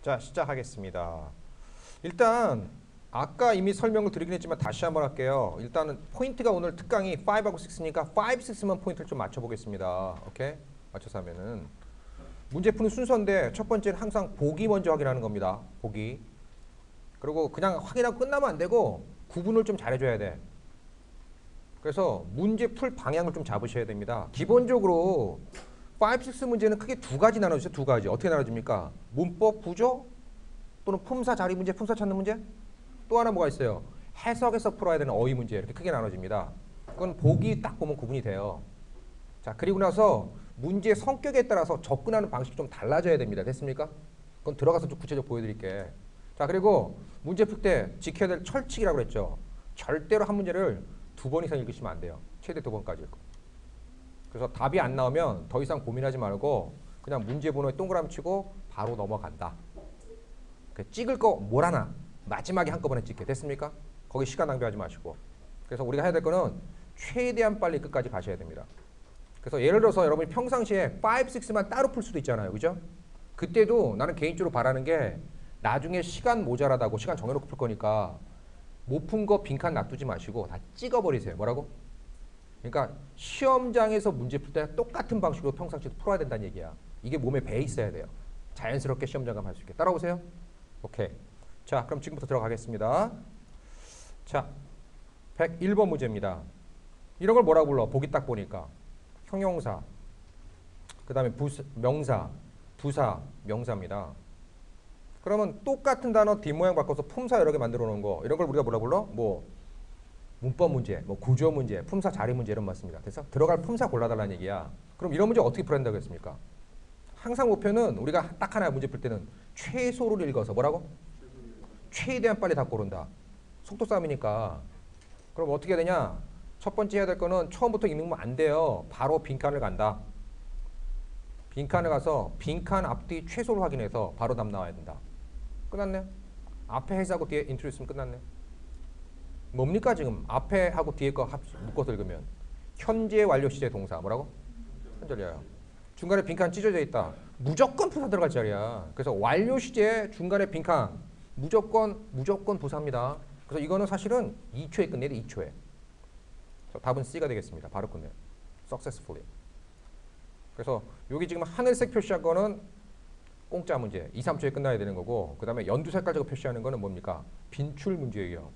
자, 시작하겠습니다. 일단 아까 이미 설명을 드리긴 했지만 다시 한번 할게요. 일단은 포인트가 오늘 특강이 5하고 6니까 5, 6만 포인트를 좀 맞춰보겠습니다. 오케이? 맞춰서 하면은 문제 푸는 순서인데 첫 번째는 항상 보기 먼저 확인하는 겁니다. 보기. 그리고 그냥 확인하고 끝나면 안 되고 구분을 좀 잘해줘야 돼. 그래서 문제 풀 방향을 좀 잡으셔야 됩니다. 기본적으로 5, 6 문제는 크게 두 가지 나눠주세요. 두 가지. 어떻게 나눠집니까? 문법, 구조 또는 품사, 자리 문제, 품사 찾는 문제. 또 하나 뭐가 있어요? 해석에서 풀어야 되는 어휘 문제. 이렇게 크게 나눠집니다. 그건 보기 딱 보면 구분이 돼요. 자, 그리고 나서 문제의 성격에 따라서 접근하는 방식이 좀 달라져야 됩니다. 됐습니까? 그건 들어가서 좀 구체적으로 보여드릴게. 자, 그리고 문제 풀 때 지켜야 될 철칙이라고 그랬죠. 절대로 한 문제를 두 번 이상 읽으시면 안 돼요. 최대 두 번까지 읽고. 그래서 답이 안 나오면 더 이상 고민하지 말고 그냥 문제 번호에 동그라미 치고 바로 넘어간다. 찍을 거 뭘 하나 마지막에 한꺼번에 찍게. 됐습니까? 거기 시간 낭비하지 마시고. 그래서 우리가 해야 될 거는 최대한 빨리 끝까지 가셔야 됩니다. 그래서 예를 들어서 여러분이 평상시에 5, 6만 따로 풀 수도 있잖아요. 그죠? 그때도 나는 개인적으로 바라는 게 나중에 시간 모자라다고 시간 정해놓고 풀 거니까 못 푼 거 빈칸 놔두지 마시고 다 찍어버리세요. 뭐라고? 그러니까 시험장에서 문제 풀 때 똑같은 방식으로 평상시에도 풀어야 된다는 얘기야. 이게 몸에 배에 있어야 돼요. 자연스럽게 시험장 가면 할 수 있게. 따라오세요. 오케이. 자, 그럼 지금부터 들어가겠습니다. 자, 101번 문제입니다. 이런 걸 뭐라고 불러? 보기 딱 보니까. 형용사, 그 다음에 명사, 부사, 명사입니다. 그러면 똑같은 단어 뒷모양 바꿔서 품사 여러 개 만들어 놓은 거, 이런 걸 우리가 뭐라고 불러? 뭐 문법 문제, 뭐 구조 문제, 품사 자리 문제 이런 맞습니다. 그래서 들어갈 품사 골라달라는 얘기야. 그럼 이런 문제 어떻게 풀어야 된다고 했습니까? 항상 목표는 우리가 딱 하나 문제 풀 때는 최소를 읽어서 뭐라고? 최대한 빨리 다 고른다. 속도 싸움이니까. 그럼 어떻게 해야 되냐? 첫 번째 해야 될 거는 처음부터 읽는 건 안 돼요. 바로 빈칸을 간다. 빈칸을 가서 빈칸 앞뒤 최소를 확인해서 바로 답 나와야 된다. 끝났네. 앞에 해석하고 뒤에 인트로듀스면 끝났네. 뭡니까 지금? 앞에 하고 뒤에 거 묶어서 읽으면 현재 완료 시제 동사 뭐라고? 현재야. 중간에 빈칸 찢어져 있다. 무조건 부사 들어갈 자리야. 그래서 완료 시제 중간에 빈칸 무조건 부사입니다. 그래서 이거는 사실은 2초에 끝내야 돼. 2초에. 답은 C가 되겠습니다. 바로 끝내요. Successfully. 그래서 여기 지금 하늘색 표시한 거는 공짜 문제. 2, 3초에 끝나야 되는 거고 그 다음에 연두 색깔적으로 표시하는 거는 뭡니까? 빈출 문제예요.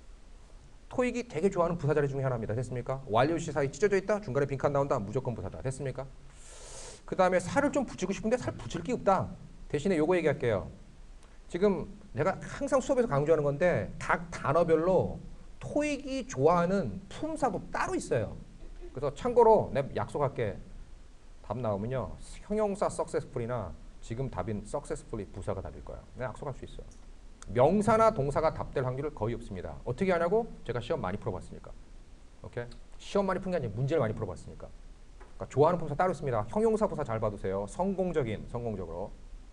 토익이 되게 좋아하는 부사 자리 중에 하나입니다. 됐습니까? 완료 시 사이 찢어져 있다. 중간에 빈칸 나온다. 무조건 부사다. 됐습니까? 그 다음에 살을 좀 붙이고 싶은데 살 붙일 게 없다. 대신에 요거 얘기할게요. 지금 내가 항상 수업에서 강조하는 건데 각 단어별로 토익이 좋아하는 품사도 따로 있어요. 그래서 참고로 내가 약속할게. 답 나오면요. 형용사 successfully나 지금 답인 successfully 부사가 답일 거야. 내가 약속할 수 있어요. 명사나 동사가 답될 확률은 거의 없습니다. 어떻게 하냐고? 제가 시험 많이 풀어봤으니까. 오케이? 시험 많이 푼 게 아니라 문제를 많이 풀어봤으니까. 그러니까 좋아하는 품사 따로 있습니다. 형용사 부사 잘 봐두세요. 성공적으로.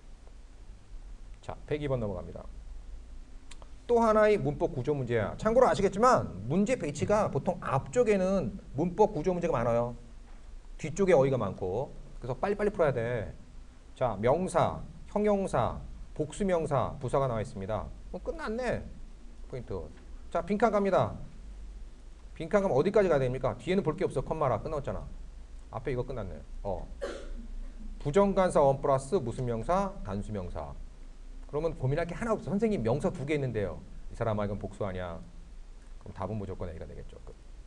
자, 102번 넘어갑니다. 또 하나의 문법 구조 문제야. 참고로 아시겠지만 문제 배치가 보통 앞쪽에는 문법 구조 문제가 많아요. 뒤쪽에 어휘가 많고. 그래서 빨리빨리 풀어야 돼. 자, 명사, 형용사, 복수명사, 부사가 나와 있습니다. 끝났네. 포인트. 자, 빈칸 갑니다. 빈칸 가면 어디까지 가야 됩니까? 뒤에는 볼 게 없어. 컴마라. 끝났잖아. 앞에 이거 끝났네. 부정관사 원 플러스 무슨 명사? 단수명사. 그러면 고민할 게 하나 없어. 선생님 명사 2개 있는데요. 이 사람아 이건 복수 아니야. 그럼 답은 무조건 A가 되겠죠.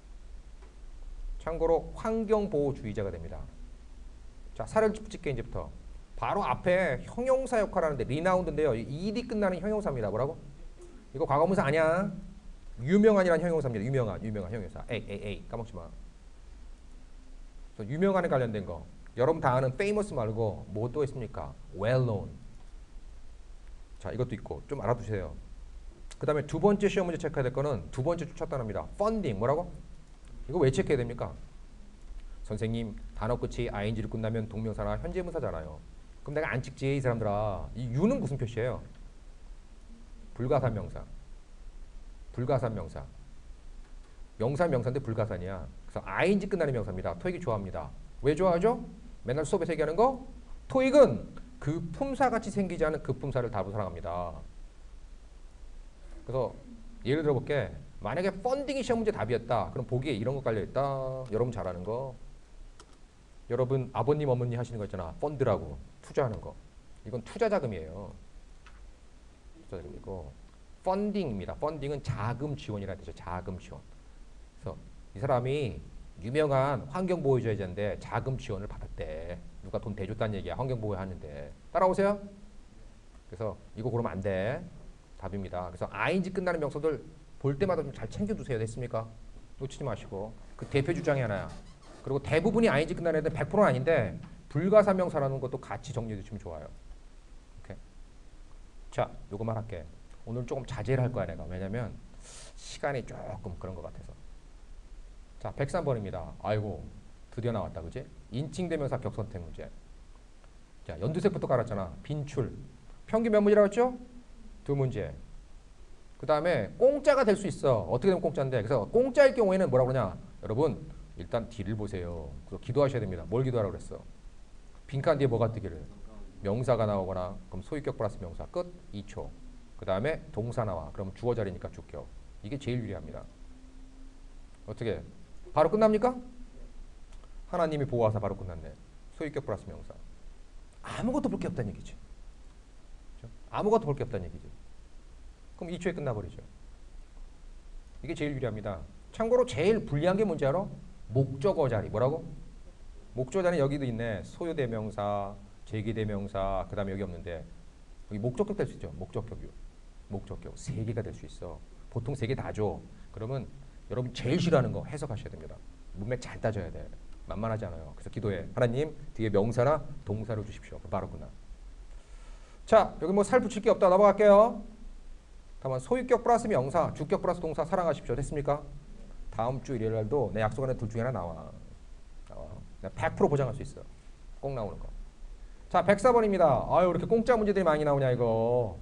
참고로 환경보호주의자가 됩니다. 자, 살을 붙일게 이제부터. 바로 앞에 형용사 역할을 하는데 리나운드인데요. ED 끝나는 형용사입니다. 뭐라고? 이거 과거분사 아니야. 유명한이라는 형용사입니다. 유명한 형용사. A 까먹지 마. 그래서 유명한에 관련된 거. 여러분 다 아는 famous 말고 뭐 또 있습니까? well known. 자, 이것도 있고 좀 알아두세요. 그 다음에 두 번째 시험 문제 체크해야 될 거는 두 번째 첫 단어입니다. funding 뭐라고? 이거 왜 체크해야 됩니까? 선생님 단어 끝이 ing를 끝나면 동명사나 현재문사잖아요. 그럼 내가 안 찍지 이 사람들아. 이 U는 무슨 표시예요? 불가산명사. 명사인데 불가산이야. 그래서 ing 끝나는 명사입니다. 토익이 좋아합니다. 왜 좋아하죠? 맨날 수업에서 얘기하는 거? 토익은 그 품사 같이 생기지 않은 그 품사를 답으로 사랑합니다. 그래서 예를 들어 볼게. 만약에 펀딩이 시험 문제 답이었다. 그럼 보기에 이런 거 깔려 있다. 여러분 잘 아는 거. 여러분 아버님 어머니 하시는 거 있잖아. 펀드라고 투자하는 거. 이건 투자 자금이에요. 투자 자금이고 펀딩입니다. 펀딩은 자금 지원이라는 뜻이죠. 자금 지원. 그래서 이 사람이 유명한 환경보호주의자인데 자금 지원을 받았대. 누가 돈 대줬다는 얘기야. 환경보호 하는데. 따라오세요. 그래서 이거 고르면 안 돼. 답입니다. 그래서 ing 끝나는 명사들 볼 때마다 좀 잘 챙겨두세요. 됐습니까? 놓치지 마시고. 그 대표 주장이 하나야. 그리고 대부분이 ing 끝나는 애들 100%는 아닌데 불가사명사라는 것도 같이 정리해 두시면 좋아요. 오케이. 자, 요거만 할게. 오늘 조금 자제를 할 거야 내가. 왜냐면 시간이 조금 그런 것 같아서. 자, 103번입니다. 아이고 드디어 나왔다. 그지? 인칭대명사 격선택 문제. 자, 연두색부터 깔았잖아. 빈출. 평균 몇 문제라고 했죠? 2문제. 그 다음에 공짜가 될 수 있어. 어떻게 되면 공짜인데. 그래서 공짜일 경우에는 뭐라고 그러냐. 여러분 일단 D를 보세요. 그래서 기도하셔야 됩니다. 뭘 기도하라고 그랬어? 빈칸 뒤에 뭐가 뜨기를? 명사가 나오거나 그럼 소유격 플러스 명사 끝 2초. 그 다음에 동사 나와. 그럼 주어 자리니까 주격. 이게 제일 유리합니다. 어떻게? 바로 끝납니까? 하나님이 보호하사 바로 끝났네. 소유격 플러스 명사. 아무것도 볼 게 없다는 얘기지. 그렇죠? 아무것도 볼 게 없다는 얘기지. 그럼 2초에 끝나버리죠. 이게 제일 유리합니다. 참고로 제일 불리한 게 뭔지 알아? 목적어 자리. 뭐라고? 목적어 자리 여기도 있네. 소유대명사, 제기대명사, 그 다음에 여기 없는데 여기 목적격 될 수 있죠. 목적격이요. 목적격 3개가 될 수 있어. 보통 3개 다 줘. 그러면 여러분 제일 싫어하는 거 해석하셔야 됩니다. 문맥 잘 따져야 돼. 만만하지 않아요. 그래서 기도해. 하나님 뒤에 명사나 동사를 주십시오. 바로 끝나. 자, 여기 뭐 살 붙일 게 없다. 넘어갈게요. 다만 소유격 플러스 명사, 주격 플러스 동사 사랑하십시오. 됐습니까? 다음 주 일요일 날도 내 약속 안에 둘 중에 하나 나와. 내가 100% 보장할 수 있어. 꼭 나오는 거. 자, 104번입니다. 아유, 이렇게 공짜 문제들이 많이 나오냐 이거.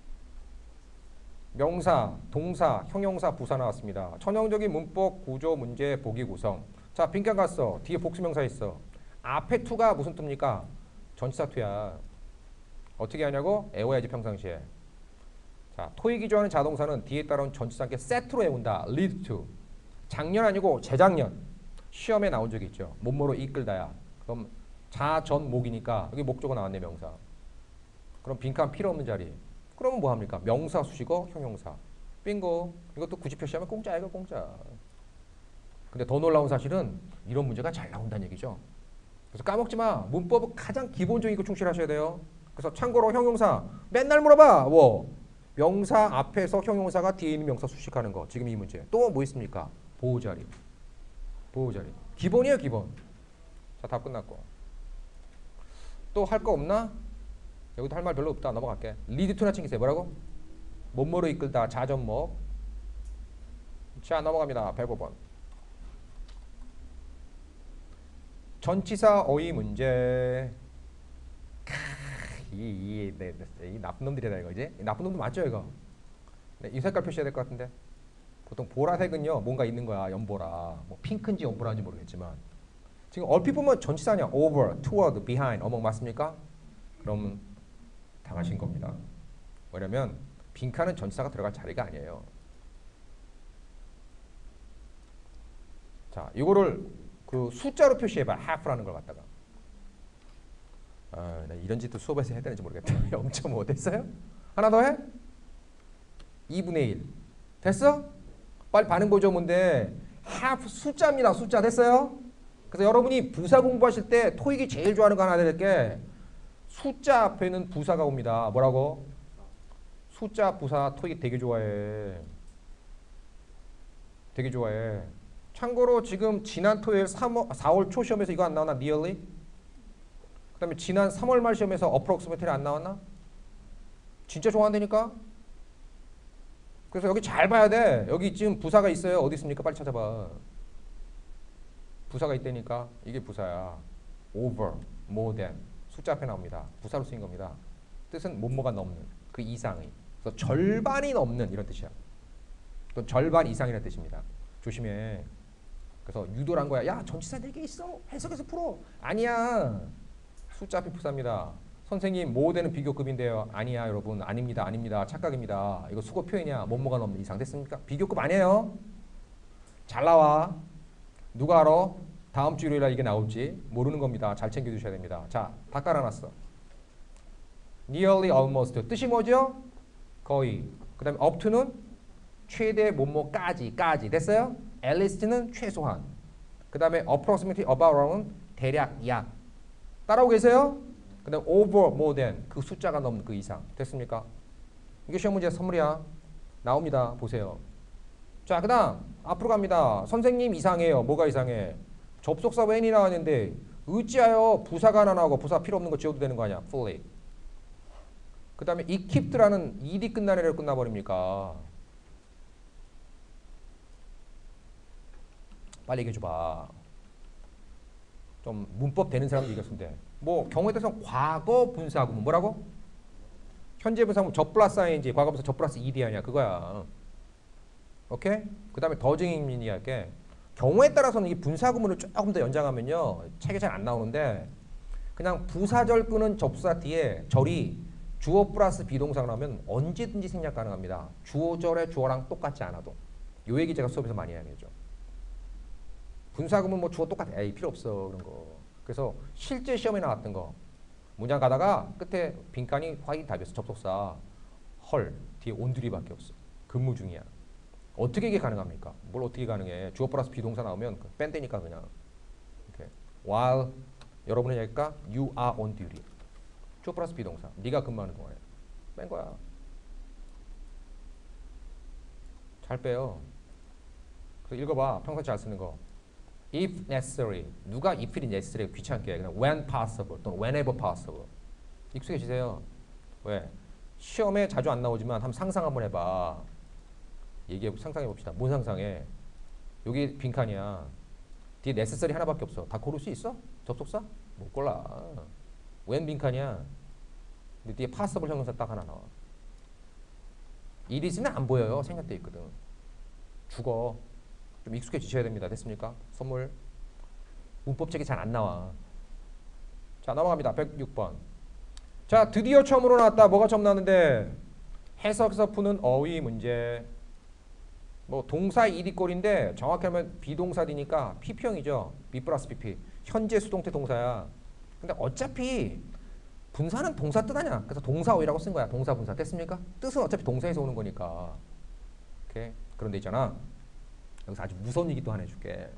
명사, 동사, 형용사, 부사 나왔습니다. 천형적인 문법, 구조, 문제, 보기 구성. 자, 빈칸 갔어. 뒤에 복수명사 있어. 앞에 투가 무슨 투입니까? 전치사 투야. 어떻게 하냐고? 애워야지 평상시에. 자, 토익이 좋아하는 자동사는 뒤에 따라온 전치사 함께 세트로 외운다. lead to. 작년 아니고 재작년 시험에 나온 적이 있죠. 뭐뭐로 이끌다야. 그럼 자전목이니까 여기 목적어 나왔네. 명사. 그럼 빈칸 필요 없는 자리. 그러면 뭐 합니까? 명사, 수식어, 형용사. 빙고. 이것도 굳이 표시하면 공짜야. 이거 공짜. 근데 더 놀라운 사실은 이런 문제가 잘 나온다는 얘기죠. 그래서 까먹지 마. 문법은 가장 기본적이고 충실하셔야 돼요. 그래서 참고로 형용사 맨날 물어봐. 뭐 명사 앞에서 형용사가 뒤에 있는 명사 수식하는 거. 지금 이 문제. 또 뭐 있습니까? 보호자리. 보호자리. 기본이에요, 기본. 자, 답 끝났고. 또 할 거 없나? 여기도 할 말 별로 없다. 넘어갈게. 리드 투나 챙기세요. 뭐라고? 뭐뭐로 이끌다. 자전목. 자, 넘어갑니다. 105번. 전치사 어휘 문제. 이 나쁜 놈들이다 이거지? 나쁜 놈들 맞죠 이거? 네, 이 색깔 표시해야 될 것 같은데. 보통 보라색은요 뭔가 있는 거야. 연보라. 뭐 핑크인지 연보라인지 모르겠지만 지금 얼핏 보면 전치사냐? over, toward, behind, among 맞습니까? 그럼 당하신 겁니다. 왜냐면 빈칸은 전치사가 들어갈 자리가 아니에요. 자, 이거를 그 숫자로 표시해봐. half라는 걸 갖다가. 아, 나 이런 짓도 수업에서 해야 되는지 모르겠다. 0.5 됐어요? 하나 더 해? 2분의 1 됐어? 빨리 반응 보죠. 뭔데? half 숫자입니다. 숫자 됐어요? 그래서 여러분이 부사 공부하실 때 토익이 제일 좋아하는 거 하나 드릴 게 숫자 앞에는 부사가 옵니다. 뭐라고? 숫자 부사 토익 되게 좋아해. 되게 좋아해. 참고로 지금 지난 토요일 4월 초 시험에서 이거 안 나왔나? nearly? 그 다음에 지난 3월 말 시험에서 approximately 안 나왔나? 진짜 좋아한다니까? 그래서 여기 잘 봐야 돼. 여기 지금 부사가 있어요. 어디 있습니까? 빨리 찾아봐. 부사가 있다니까. 이게 부사야. over, more than. 숫자 앞에 나옵니다. 부사로 쓰인 겁니다. 뜻은 뭐뭐가 넘는, 그 이상의. 그래서 절반이 넘는 이런 뜻이야. 또 절반 이상이라는 뜻입니다. 조심해. 그래서 유도를 한 거야. 야, 전치사 4개 있어. 해석해서 풀어. 아니야. 숫자 앞에 부사입니다. 선생님 모대는 비교급인데요. 아니야 여러분. 아닙니다. 아닙니다. 착각입니다. 이거 수거 표현이야. 뭐뭐가 넘는 이상 됐습니까? 비교급 아니에요. 잘 나와. 누가 알아? 다음 주 일요일날 이게 나올지 모르는 겁니다. 잘 챙겨주셔야 됩니다. 자, 다 깔아놨어. nearly almost 뜻이 뭐죠? 거의. 그 다음에 up to는 최대 뭐뭐까지 됐어요? at least는 최소한. 그 다음에 approximately about은 대략 약. 따라오고 계세요? 그 다음에 over more than 그 숫자가 넘는 그 이상. 됐습니까? 이게 시험 문제 선물이야. 나옵니다. 보세요. 자, 그 다음 앞으로 갑니다. 선생님 이상해요. 뭐가 이상해? 접속사 when이 나왔는데 어찌하여 부사가 하나 나오고 부사 필요 없는 거 지워도 되는 거 아니야? fully. 그 다음에 equipped라는 ed 끝나는 애로 끝나버립니까? 빨리 얘기해줘봐. 좀 문법 되는 사람도 얘기했으면 돼. 뭐 경우에 따라서 과거 분사구문 뭐라고? 현재 분사구문 저 플러스 ing 과거 분사 저 플러스 ed 아니야 그거야. 오케이? 그 다음에 더 증인이 할게. 경우에 따라서는 이 분사구문을 조금 더 연장하면요 책에 잘 안 나오는데 그냥 부사절 끄는 접수사 뒤에 절이 주어 플러스 비동사가 나오면 언제든지 생략 가능합니다. 주어절의 주어랑 똑같지 않아도. 요 얘기 제가 수업에서 많이 해야죠. 분사구문 뭐 주어 똑같아. 에이 필요 없어 그런 거. 그래서 실제 시험에 나왔던 거 문장 가다가 끝에 빈칸이 화이 답이었어. 접속사 헐 뒤에 온두리밖에 없어. 근무 중이야. 어떻게 이게 가능합니까? 뭘 어떻게 가능해? 주어 플러스 비동사 나오면 뺀대니까 그냥. 이렇게. while 여러분의 얘기가 you are on duty. 주어 플러스 비동사. 네가 근무하는 동안에 뺀 거야. 잘 빼요. 그래서 읽어봐. 평소에 잘 쓰는 거. if necessary. 누가 if it necessary 귀찮게 해. 그냥 when possible 또는 whenever possible. 익숙해지세요. 왜? 시험에 자주 안 나오지만 한번 상상 한번 해봐. 상상해 봅시다. 뭔 상상해? 여기 빈칸이야. 뒤에 necessary 하나밖에 없어. 다 고를 수 있어? 접속사? 못 골라. when 빈칸이야. 근데 뒤에 possible 형용사 딱 하나 나와. it is는 안 보여요. 생략돼 있거든. 죽어. 좀 익숙해지셔야 됩니다. 됐습니까? 선물. 문법책이 잘 안 나와. 자, 넘어갑니다. 106번. 자, 드디어 처음으로 나왔다. 뭐가 처음 나왔는데? 해석에서 푸는 어휘 문제. 뭐 동사 ed꼴인데 정확히 하면 비동사디니까 pp형이죠. be 플러스 pp. 현재 수동태 동사야. 근데 어차피 분사는 동사 뜻 아니야. 그래서 동사 어휘라고 쓴 거야. 동사 분사. 됐습니까? 뜻은 어차피 동사에서 오는 거니까. 오케이. 그런데 있잖아. 여기서 아주 무서운 얘기 또 하나 해줄게.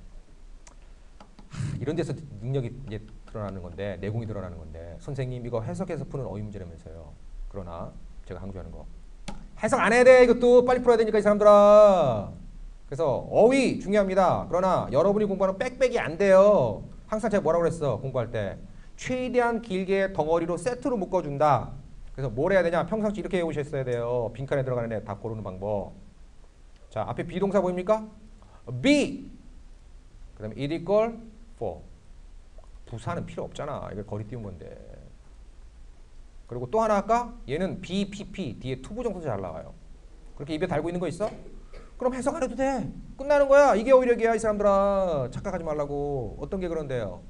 이런 데서 능력이 이제 드러나는 건데, 내공이 드러나는 건데, 선생님 이거 해석해서 푸는 어휘 문제라면서요. 그러나 제가 강조하는 거 해석 안 해야 돼. 이것도 빨리 풀어야 되니까 이 사람들아. 그래서 어휘 중요합니다. 그러나 여러분이 공부하는 빽빽이 안 돼요. 항상 제가 뭐라고 그랬어 공부할 때 최대한 길게 덩어리로 세트로 묶어준다. 그래서 뭘 해야 되냐? 평상시 이렇게 해오셨어야 돼요. 빈칸에 들어가는 애 다 고르는 방법. 자, 앞에 비동사 보입니까? be. 그 다음에 it equal for. 부사는 필요 없잖아. 이거 거리 띄운 건데. 그리고 또 하나 할까? 얘는 be, pp. 뒤에 투부정사 잘 나와요. 그렇게 입에 달고 있는 거 있어? 그럼 해석 안 해도 돼. 끝나는 거야. 이게 어휘력이야 이 사람들아. 착각하지 말라고. 어떤 게 그런데요?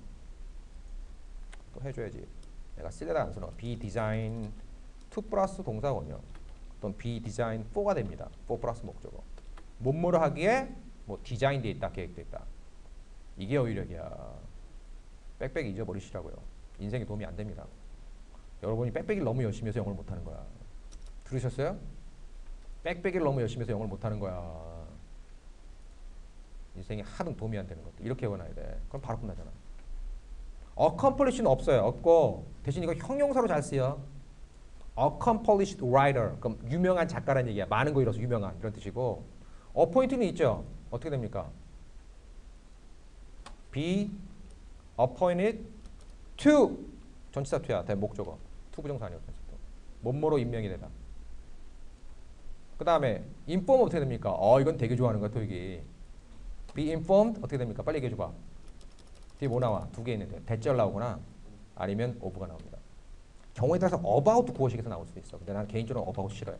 또 해줘야지. 내가 쓸려다 안 써놔. be design to 플러스 동사원형. 또는 be design for가 됩니다. for 플러스 목적어. 뭐뭐를 하기에 뭐 디자인돼 있다, 계획돼 있다. 이게 어휘력이야. 빽빽이 잊어버리시라고요. 인생에 도움이 안 됩니다. 여러분이 빽빽이를 너무 열심히 해서 영어를 못하는 거야. 들으셨어요? 빽빽이를 너무 열심히 해서 영어를 못하는 거야. 인생에 하등 도움이 안 되는 것도 이렇게 외워놔야 돼. 그럼 바로 끝나잖아. accomplish는 없어요. 없고 대신 이거 형용사로 잘 쓰여. accomplished writer. 그럼 유명한 작가라는 얘기야. 많은 거 이뤄서 유명한 이런 뜻이고 appoint는 있죠. 어떻게 됩니까? be appointed to 전치사 투야. 대목적어. 투부정사 아니고 전치사 투. 뭐뭐로 임명이 되다. 그 다음에 inform 어떻게 됩니까? 이건 되게 좋아하는 거야 토익이. be informed 어떻게 됩니까? 빨리 얘기해 줘봐. 뒤에 뭐 나와? 두 개 있는데 대절 나오거나 아니면 of가 나옵니다. 경우에 따라서 about 구어식에서 나올 수도 있어. 근데 나는 개인적으로 about 싫어요.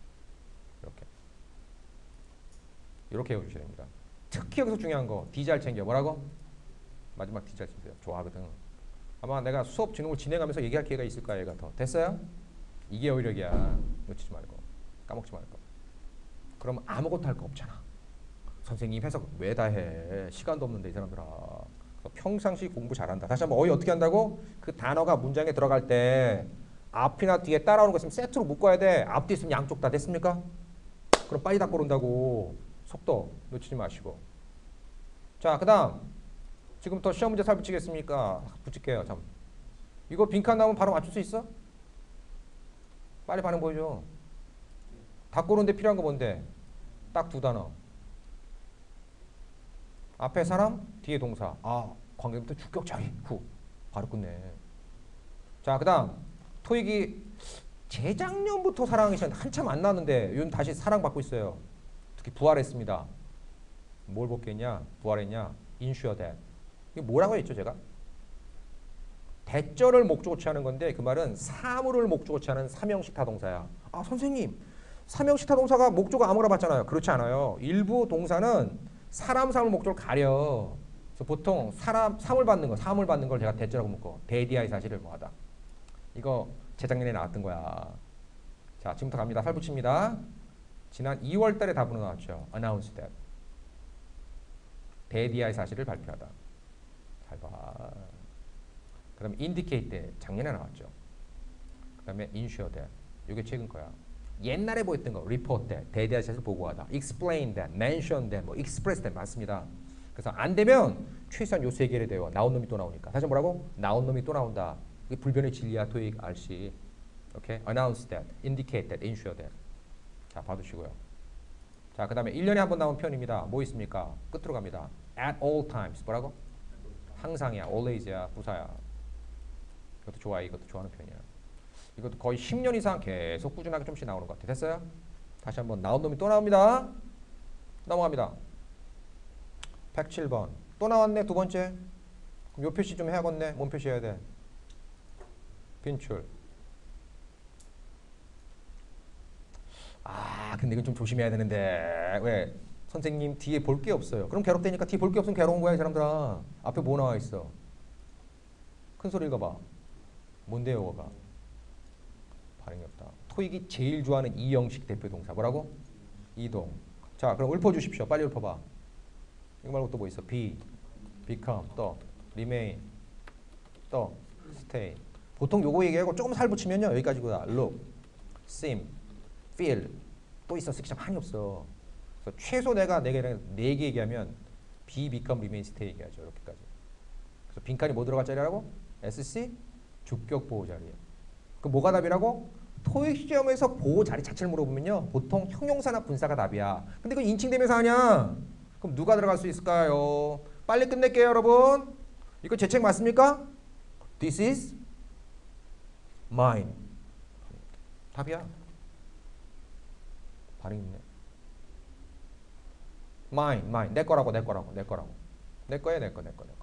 이렇게 외워주셔야 됩니다. 특히 여기서 중요한 거 D 잘 챙겨. 뭐라고? 마지막 D 잘 챙겨요. 좋아하거든. 아마 내가 수업 진행을 진행하면서 얘기할 기회가 있을 거야. 얘가 더. 됐어요? 이게 어휘력이야. 놓치지 말고. 까먹지 말고. 그러면 아무것도 할 거 없잖아. 선생님 해석 왜 다 해. 시간도 없는데 이 사람들아. 평상시 공부 잘한다. 다시 한번 어휘 어떻게 한다고? 그 단어가 문장에 들어갈 때 앞이나 뒤에 따라오는 거 있으면 세트로 묶어야 돼. 앞뒤 있으면 양쪽 다 됐습니까? 그럼 빨리 다 고른다고. 속도 놓치지 마시고. 자, 그 다음 지금부터 시험 문제 살 붙이겠습니까? 붙일게요. 참. 이거 빈칸 나오면 바로 맞출 수 있어? 빨리 반응 보여줘. 다 고르는데 필요한 거 뭔데? 딱 두 단어. 앞에 사람, 뒤에 동사. 아, 관계부터 주격자리. 후. 바로 끝내. 자, 그 다음 토익이 재작년부터 사랑하기 시작했는데 한참 안 나왔는데 요즘 다시 사랑받고 있어요. 특히 부활했습니다. 뭘 복귀했냐? 부활했냐? ensure that. 이게 뭐라고 했죠 제가? 대절을 목적어 취하는 건데 그 말은 사물을 목적어 취하는 삼형식 타동사야. 아 선생님 삼형식 타동사가 목적어 아무나 받잖아요. 그렇지 않아요. 일부 동사는 사람 사물 목적을 가려. 그래서 보통 사물 받는 걸 제가 대절하고 묶어. 대디아의 사실을 뭐하다. 이거 재작년에 나왔던 거야. 자 지금부터 갑니다. 살 붙입니다. 지난 2월 달에 답으로 나왔죠. announce that. 대디아의 사실을 발표하다. 잘 봐. 그 다음에 indicate that. 작년에 나왔죠. 그 다음에 ensure that. 이게 최근 거야. 옛날에 보였던 거 report that. 대디아의 사실을 보고하다. explain that. mention that. 뭐 express that. 맞습니다. 그래서 안 되면 최소한 요 세 개를 돼요. 나온 놈이 또 나오니까. 다시 뭐라고? 나온 놈이 또 나온다. 이게 불변의 진리야. 토익 RC. 오케이? announce that. indicate that. ensure that. 자, 봐두시고요. 자, 그 다음에 1년에 한 번 나온 표현입니다. 뭐 있습니까? 끝으로 갑니다. at all times. 뭐라고? 항상이야. always야. 부사야. 이것도 좋아해. 이것도 좋아하는 표현이야. 이것도 거의 10년 이상 계속 꾸준하게 좀씩 나오는 것 같아. 됐어요? 다시 한번 나온 놈이 또 나옵니다. 넘어갑니다. 107번. 또 나왔네. 두 번째. 그럼 요 표시 좀 해야겠네. 뭔 표시 해야 돼? 빈출. 아 근데 이건 좀 조심해야 되는데 왜? 선생님 뒤에 볼 게 없어요. 그럼 괴롭다니까. 뒤에 볼 게 없으면 괴로운 거야 이 사람들아. 앞에 뭐 나와 있어? 큰 소리 읽어봐. 뭔데요 뭐가? 반응이 없다. 토익이 제일 좋아하는 이형식 대표 동사 뭐라고? 이동. 자 그럼 읊어주십시오. 빨리 읊어봐. 이거 말고 또 뭐 있어? be, become, 또 remain, 또 stay. 보통 요거 얘기하고 조금 살 붙이면요 여기까지구나. look, seem, feel 또 있어. 쓰기 참 한이 없어. 그래서 최소 내가 4개 얘기하면 be, become, remain, stay 얘기하죠. 이렇게까지. 그래서 빈칸이 뭐 들어갈 자리라고? SC 주격 보호 자리예요. 그 뭐가 답이라고? 토익 시험에서 보호 자리 자체를 물어보면요 보통 형용사나 분사가 답이야. 근데 그건 인칭대명사 아니야. 그럼 누가 들어갈 수 있을까요? 빨리 끝낼게요 여러분. 이거 제 책 맞습니까? This is mine. 답이야. 반응 있네. mine. 내 거라고. 내 거예요. 내 거.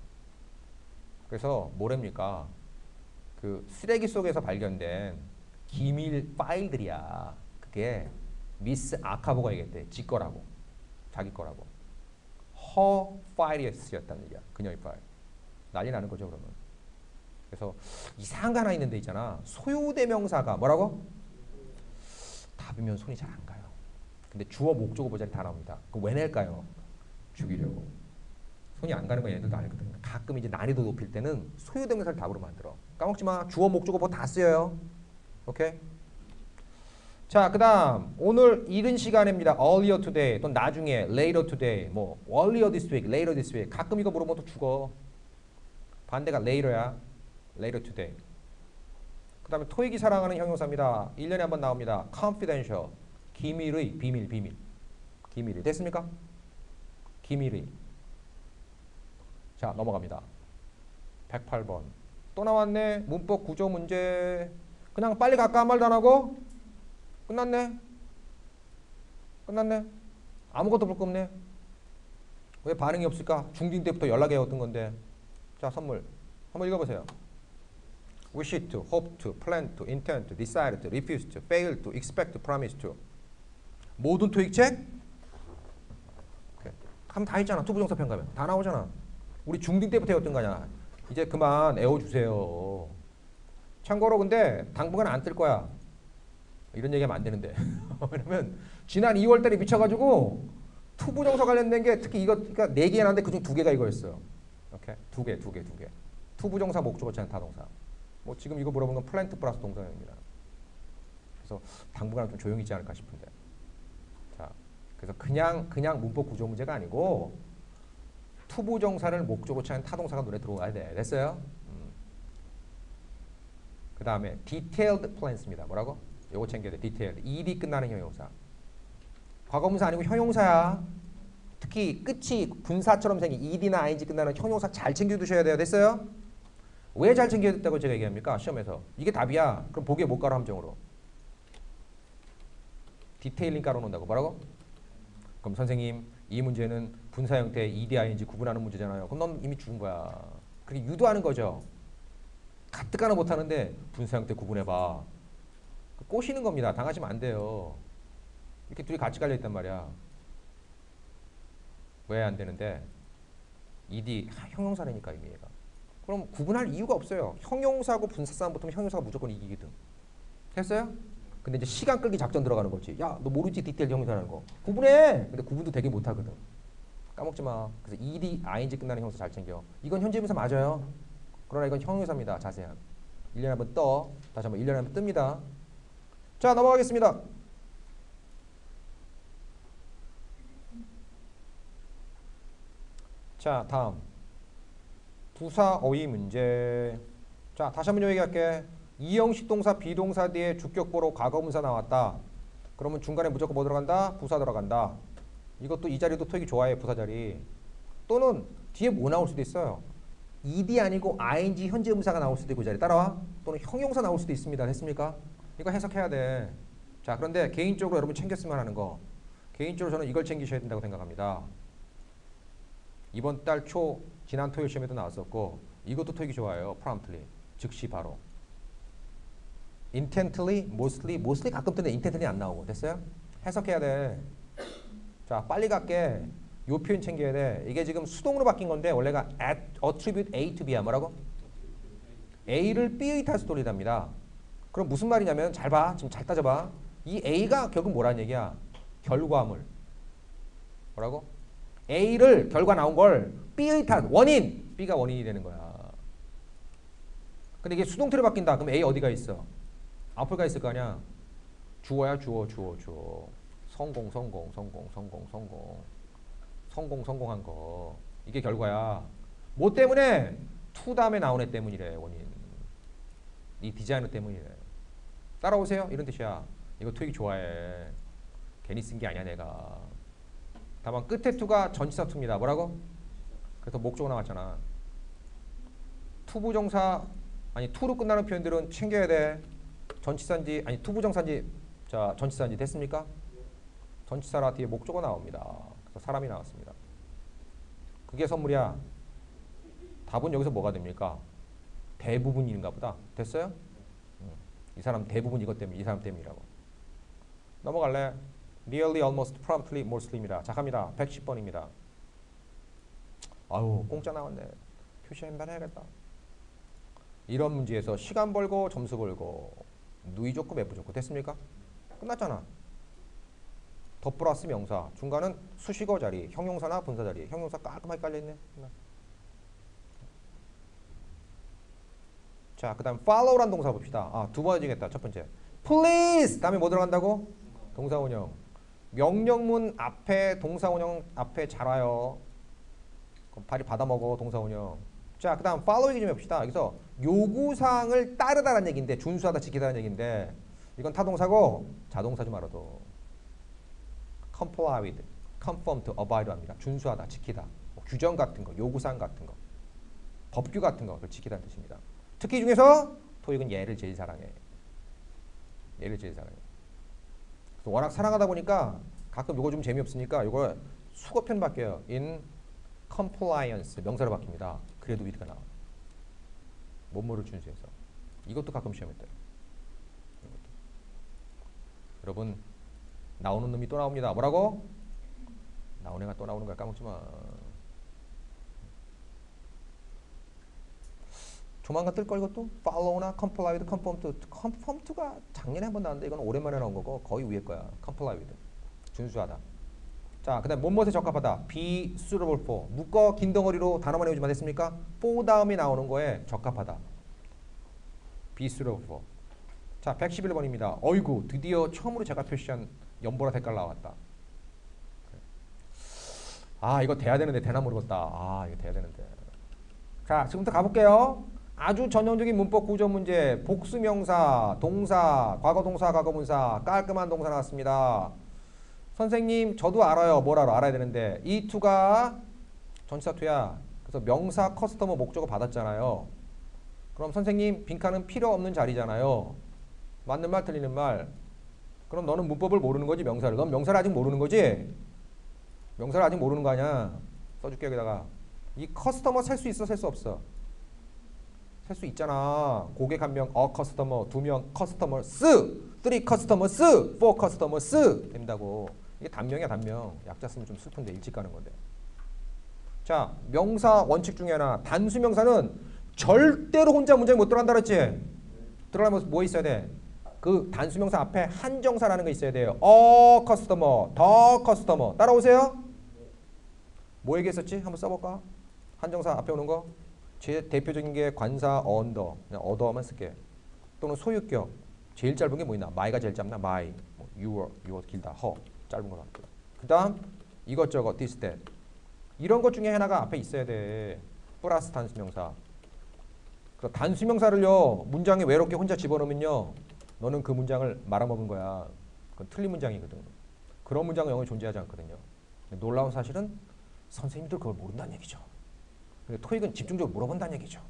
그래서 뭐랍니까? 그 쓰레기 속에서 발견된 기밀 파일들이야. 그게 미스 아카보가 얘기했대. 지 거라고. 자기 거라고. 허 파일이었다는 얘기야. 그녀의 파일. 난리 나는 거죠 그러면. 그래서 이상한 거 하나 있는데 있잖아. 소유대명사가 뭐라고? 답이면 손이 잘 안 가요. 근데 주어 목적어 보자니 다 나옵니다. 그럼 왜 낼까요? 죽이려고. 손이 안 가는 건 얘네들도 알거든. 가끔 이제 난이도 높일 때는 소유대명사를 답으로 만들어. 까먹지 마. 주어 목적어 뭐 다 쓰여요. 오케이? 자, 그 다음 오늘 이른 시간입니다. earlier today 또 나중에 later today 뭐 earlier this week, later this week 가끔 이거 물어보면 또 죽어. 반대가 later야. later today. 그 다음에 토익이 사랑하는 형용사입니다. 1년에 한 번 나옵니다. confidential. 기밀의, 비밀. 기밀이. 됐습니까? 기밀의. 자, 넘어갑니다. 108번. 또 나왔네. 문법 구조 문제. 그냥 빨리 갈까? 한 말도 안 하고? 끝났네. 아무것도 볼 거 없네. 왜 반응이 없을까? 중딩 때부터 연락해왔던 건데. 자, 선물. 한번 읽어보세요. wish to, hope to, plan to, intend to, decide to, refuse to, fail to, expect to, promise to. 모든 토익책? 하면 다 있잖아. 투부정사 평가면. 다 나오잖아. 우리 중딩 때부터 해왔던 거 아니야. 이제 그만 애워주세요. 참고로 근데 당분간 안 뜰 거야. 이런 얘기하면 안 되는데. 왜냐면 지난 2월 달에 미쳐가지고 투부정사 관련된 게 특히 이거 그러니까 4개 나는데 그중 2개가 이거였어요. 오케이? 2개. 투부정사 목적어 차는 타동사. 뭐 지금 이거 물어본 건 플랜트 플러스 동사입니다. 그래서 당분간 좀 조용히 있지 않을까 싶은데. 자, 그래서 그냥 문법 구조 문제가 아니고 투부정사를 목적어 차는 타동사가 눈에 들어와야 돼. 됐어요? 그 다음에 detailed plans입니다. 뭐라고? 요거 챙겨야 돼. detailed. ed 끝나는 형용사. 과거분사 아니고 형용사야. 특히 끝이 분사처럼 생긴 ed나 ing 끝나는 형용사 잘 챙겨두셔야 돼요. 됐어요? 왜 잘 챙겨야 됐다고 제가 얘기합니까? 시험에서. 이게 답이야. 그럼 보기에 못 가로 함정으로. 디테일링 깔아놓는다고. 뭐라고? 그럼 선생님 이 문제는 분사 형태 ed, ing 구분하는 문제잖아요. 그럼 넌 이미 죽은 거야. 그렇게 유도하는 거죠. 가뜩가나 못하는데 분사 형태 구분해봐. 꼬시는 겁니다. 당하시면 안 돼요. 이렇게 둘이 같이 깔려있단 말이야. 왜 안 되는데? ed 형용사라니까 이미 얘가. 그럼 구분할 이유가 없어요. 형용사고 분사 싸움 붙으면 형용사가 무조건 이기거든. 됐어요? 근데 이제 시간 끌기 작전 들어가는 거지. 야, 너 모르지 디테일 형용사라는 거. 구분해. 근데 구분도 되게 못하거든. 까먹지 마. 그래서 ed, ing 끝나는 형용사 잘 챙겨. 이건 현재 분사 맞아요. 그러나 이건 형용사입니다. 자세한. 1년에 한번 떠. 다시 한번 1년에 한번 뜹니다. 자, 넘어가겠습니다. 자, 다음. 부사 어휘 문제. 자, 다시 한번 얘기할게. 이형식 동사 비동사 뒤에 주격보로 과거분사 나왔다. 그러면 중간에 무조건 뭐 들어간다? 부사 들어간다. 이것도 이 자리도 토익이 좋아해. 부사 자리. 또는 뒤에 뭐 나올 수도 있어요. ed 아니고 ing 현재 분사가 나올 수도 있고 이 자리 따라와. 또는 형용사 나올 수도 있습니다. 됐습니까? 이거 해석해야 돼. 자, 그런데 개인적으로 여러분 챙겼으면 하는 거. 개인적으로 저는 이걸 챙기셔야 된다고 생각합니다. 이번 달 초 지난 토요일 시험에도 나왔었고 이것도 토익이 좋아요. promptly. 즉시 바로. intently, mostly 가끔 뜨는데 intently 안 나오고. 됐어요? 해석해야 돼. 자, 빨리 갈게. 요 표현 챙겨야 돼. 이게 지금 수동으로 바뀐 건데 원래가 attribute A to B야. 뭐라고? A를 B의 탓으로 돌리답니다. 그럼 무슨 말이냐면 잘 봐. 지금 잘 따져봐. 이 A가 결국 뭐라는 얘기야? 결과물. 뭐라고? A를 결과 나온 걸 B의 탓, 원인. B가 원인이 되는 거야. 근데 이게 수동태로 바뀐다. 그럼 A 어디가 있어? 앞을가 있을 거 아니야? 주어야 주어. 성공한 거. 이게 결과야. 뭐 때문에? to 다음에 나온 애 때문이래. 원인. 이 디자이너 때문이래. 따라오세요. 이런 뜻이야. 이거 토익이 좋아해. 괜히 쓴 게 아니야 내가. 다만 끝에 to가 전치사 to입니다. 뭐라고? 그래서 목적어 나왔잖아. 투부정사 아니 to로 끝나는 표현들은 챙겨야 돼. 전치사인지 아니 투부정사인지 자 전치사인지 됐습니까? 전치사라 뒤에 목적어 나옵니다. 그래서 사람이 나왔습니다. 그게 선물이야. 답은 여기서 뭐가 됩니까? 대부분인가 보다. 됐어요? 이 사람 대부분 이것 때문에 이 사람 때문이라고. 넘어갈래? Nearly, almost, promptly, mostly입니다. 자 갑니다. 110번입니다. 아유 공짜 나왔네. 표시 한번 해야겠다. 이런 문제에서 시간 벌고 점수 벌고 누이 좋고 매부 좋고 됐습니까? 끝났잖아. 더 플러스 명사 중간은 수식어 자리 형용사나 분사 자리 형용사 깔끔하게 깔려있네. 자 그 다음 follow란 동사 봅시다. 두 번 해주겠다. 첫 번째 please 다음에 뭐 들어간다고? 동사원형. 명령문 앞에 동사원형 앞에 잘 와요. 그럼 발이 받아먹어 동사원형. 자 그 다음 following 좀 해봅시다. 여기서 요구사항을 따르다라는 얘기인데 준수하다 지키다라는 얘기인데 이건 타동사고 자동사 좀 알아둬. comply with, conform to, abide 합니다. 준수하다, 지키다. 뭐 규정 같은 거, 요구사항 같은 거, 법규 같은 거, 그걸 지키다는 뜻입니다. 특히 이 중에서 토익은 얘를 제일 사랑해. 얘를 제일 사랑해. 그래서 워낙 사랑하다 보니까 가끔 요거 좀 재미없으니까 요거 수거편 바뀌어요. in compliance 명사로 바뀝니다. 그래도 with가 나와. 뭐뭐를 준수해서. 이것도 가끔 시험에 떠요. 이것도. 여러분 나오는 놈이 또 나옵니다. 뭐라고? 나온 애가 또 나오는 거야. 까먹지 마. 조만간 뜰 걸 이것도 follow나 comply with, conform to. conform to가 작년에 한 번 나왔는데 이건 오랜만에 나온 거고 거의 위에 거야. comply with. 준수하다. 자, 그다음 뭐뭐에 적합하다. be suitable for. 묶어 긴 덩어리로 단어만 외우지만 됐습니까? for 다음에 나오는 거에 적합하다. be suitable for. 자, 111번입니다. 어이구, 드디어 처음으로 제가 표시한 연보라 색깔 나왔다. 아, 이거 돼야 되는데 되나 모르겠다. 아, 이거 돼야 되는데. 자, 지금부터 가볼게요. 아주 전형적인 문법 구조 문제. 복수명사, 동사, 과거동사, 과거분사, 깔끔한 동사 나왔습니다. 선생님, 저도 알아요. 뭘 알아? 알아야 되는데. 이 to가 전치사 to야. 그래서 명사, 커스터머, 목적어 받았잖아요. 그럼 선생님, 빈칸은 필요 없는 자리잖아요. 맞는 말, 틀리는 말. 그럼 너는 문법을 모르는 거지, 명사를. 넌 명사를 아직 모르는 거지? 명사를 아직 모르는 거 아니야. 써줄게, 여기다가. 이 커스터머 셀 수 있어, 셀 수 없어? 셀 수 있잖아. 고객 한 명, 커스터머, 두 명, 커스터머스, 3 커스터머스, 4 커스터머스 된다고. 이게 단명이야, 단명. 약자 쓰면 좀 슬픈데 일찍 가는 건데. 자, 명사 원칙 중에 하나. 단수명사는 절대로 혼자 문장에 못 들어간다 그랬지? 들어가면 뭐 있어야 돼? 그 단수명사 앞에 한정사라는 거 있어야 돼요. 커스터머, 더 커스터머. 따라오세요. 뭐 얘기했었지? 한번 써볼까? 한정사 앞에 오는 거. 제 대표적인 게 관사 언더. 그냥 얻어만 쓸게. 또는 소유격. 제일 짧은 게 뭐 있나? my가 제일 짧나? my. 뭐 your 길다. her. 짧은 거 같고. 그 다음 이것저것 this, that. 이런 것 중에 하나가 앞에 있어야 돼. 플러스 단수명사. 그래서 단수명사를요. 문장에 외롭게 혼자 집어넣으면요. 너는 그 문장을 말아먹은 거야. 그건 틀린 문장이거든. 그런 문장은 영어에 존재하지 않거든요. 놀라운 사실은 선생님들 그걸 모른다는 얘기죠. 근데 토익은 집중적으로 물어본다는 얘기죠.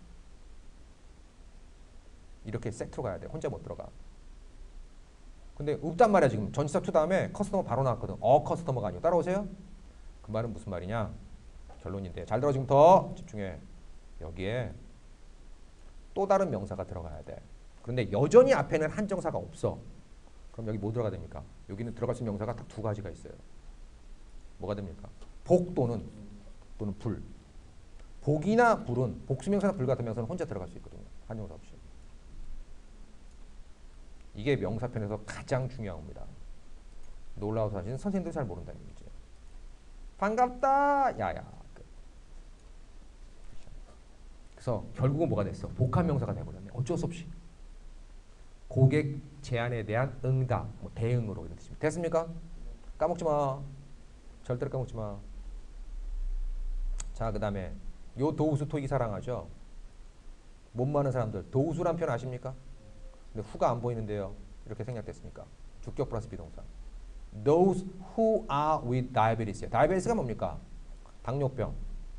이렇게 세트로 가야 돼. 혼자 못 들어가. 근데 없단 말이야 지금. 전치사 to 다음에 커스터머 바로 나왔거든. 커스터머가 아니고. 따라오세요. 그 말은 무슨 말이냐. 결론인데. 잘 들어 지금부터. 집중해. 여기에 또 다른 명사가 들어가야 돼. 그런데 여전히 앞에는 한정사가 없어. 그럼 여기 뭐 들어가야 됩니까? 여기는 들어갈 수 있는 명사가 딱 두 가지가 있어요. 뭐가 됩니까? 복 또는 불. 복이나 불은 복수명사나 불 같은 명사는 혼자 들어갈 수 있거든요. 한정사 없이. 이게 명사편에서 가장 중요한 겁니다. 놀라운 사실은 선생님들 잘 모른다는 얘기지. 반갑다. 야야. 그래서 결국은 뭐가 됐어? 복합 명사가 돼버렸네. 어쩔 수 없이. 고객 제안에 대한 응답, 뭐 대응으로 이런 뜻입니다. 됐습니까? 까먹지 마. 절대로 까먹지 마. 자, 그 다음에 요 도우수 토익 사랑하죠? 못 많은 사람들. 도우수란 표현 아십니까? 근데 후가 안 보이는데요. 이렇게 생략됐으니까. 주격 플러스 비동사. Those who are with diabetes. 다이아베티스가 뭡니까? 당뇨병.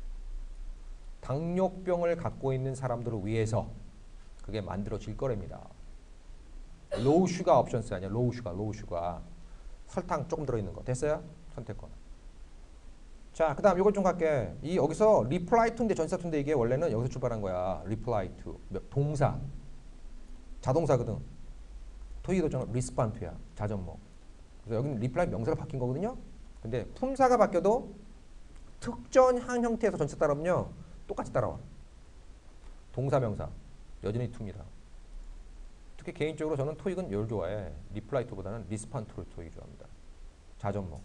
당뇨병을 갖고 있는 사람들을 위해서 그게 만들어질 거랍니다. 로우 슈가 옵션스 아니야. 로우 슈가. 설탕 조금 들어있는 거. 됐어요? 선택권. 자, 그 다음 이걸 좀 갈게. 이 여기서 reply to인데 전치사 to인데 이게 원래는 여기서 출발한 거야. reply to. 동사. 자동사거든. 토익도 좀 respond to야. 자전목. 그래서 여기는 reply 명사가 바뀐 거거든요. 근데 품사가 바뀌어도 특정한 형태에서 전치사 따라오면요. 똑같이 따라와. 동사 명사. 여전히 to입니다. 특히 개인적으로 저는 토익은 열 좋아해. reply to보다는 respond to를 토익 좋아합니다. 자전목.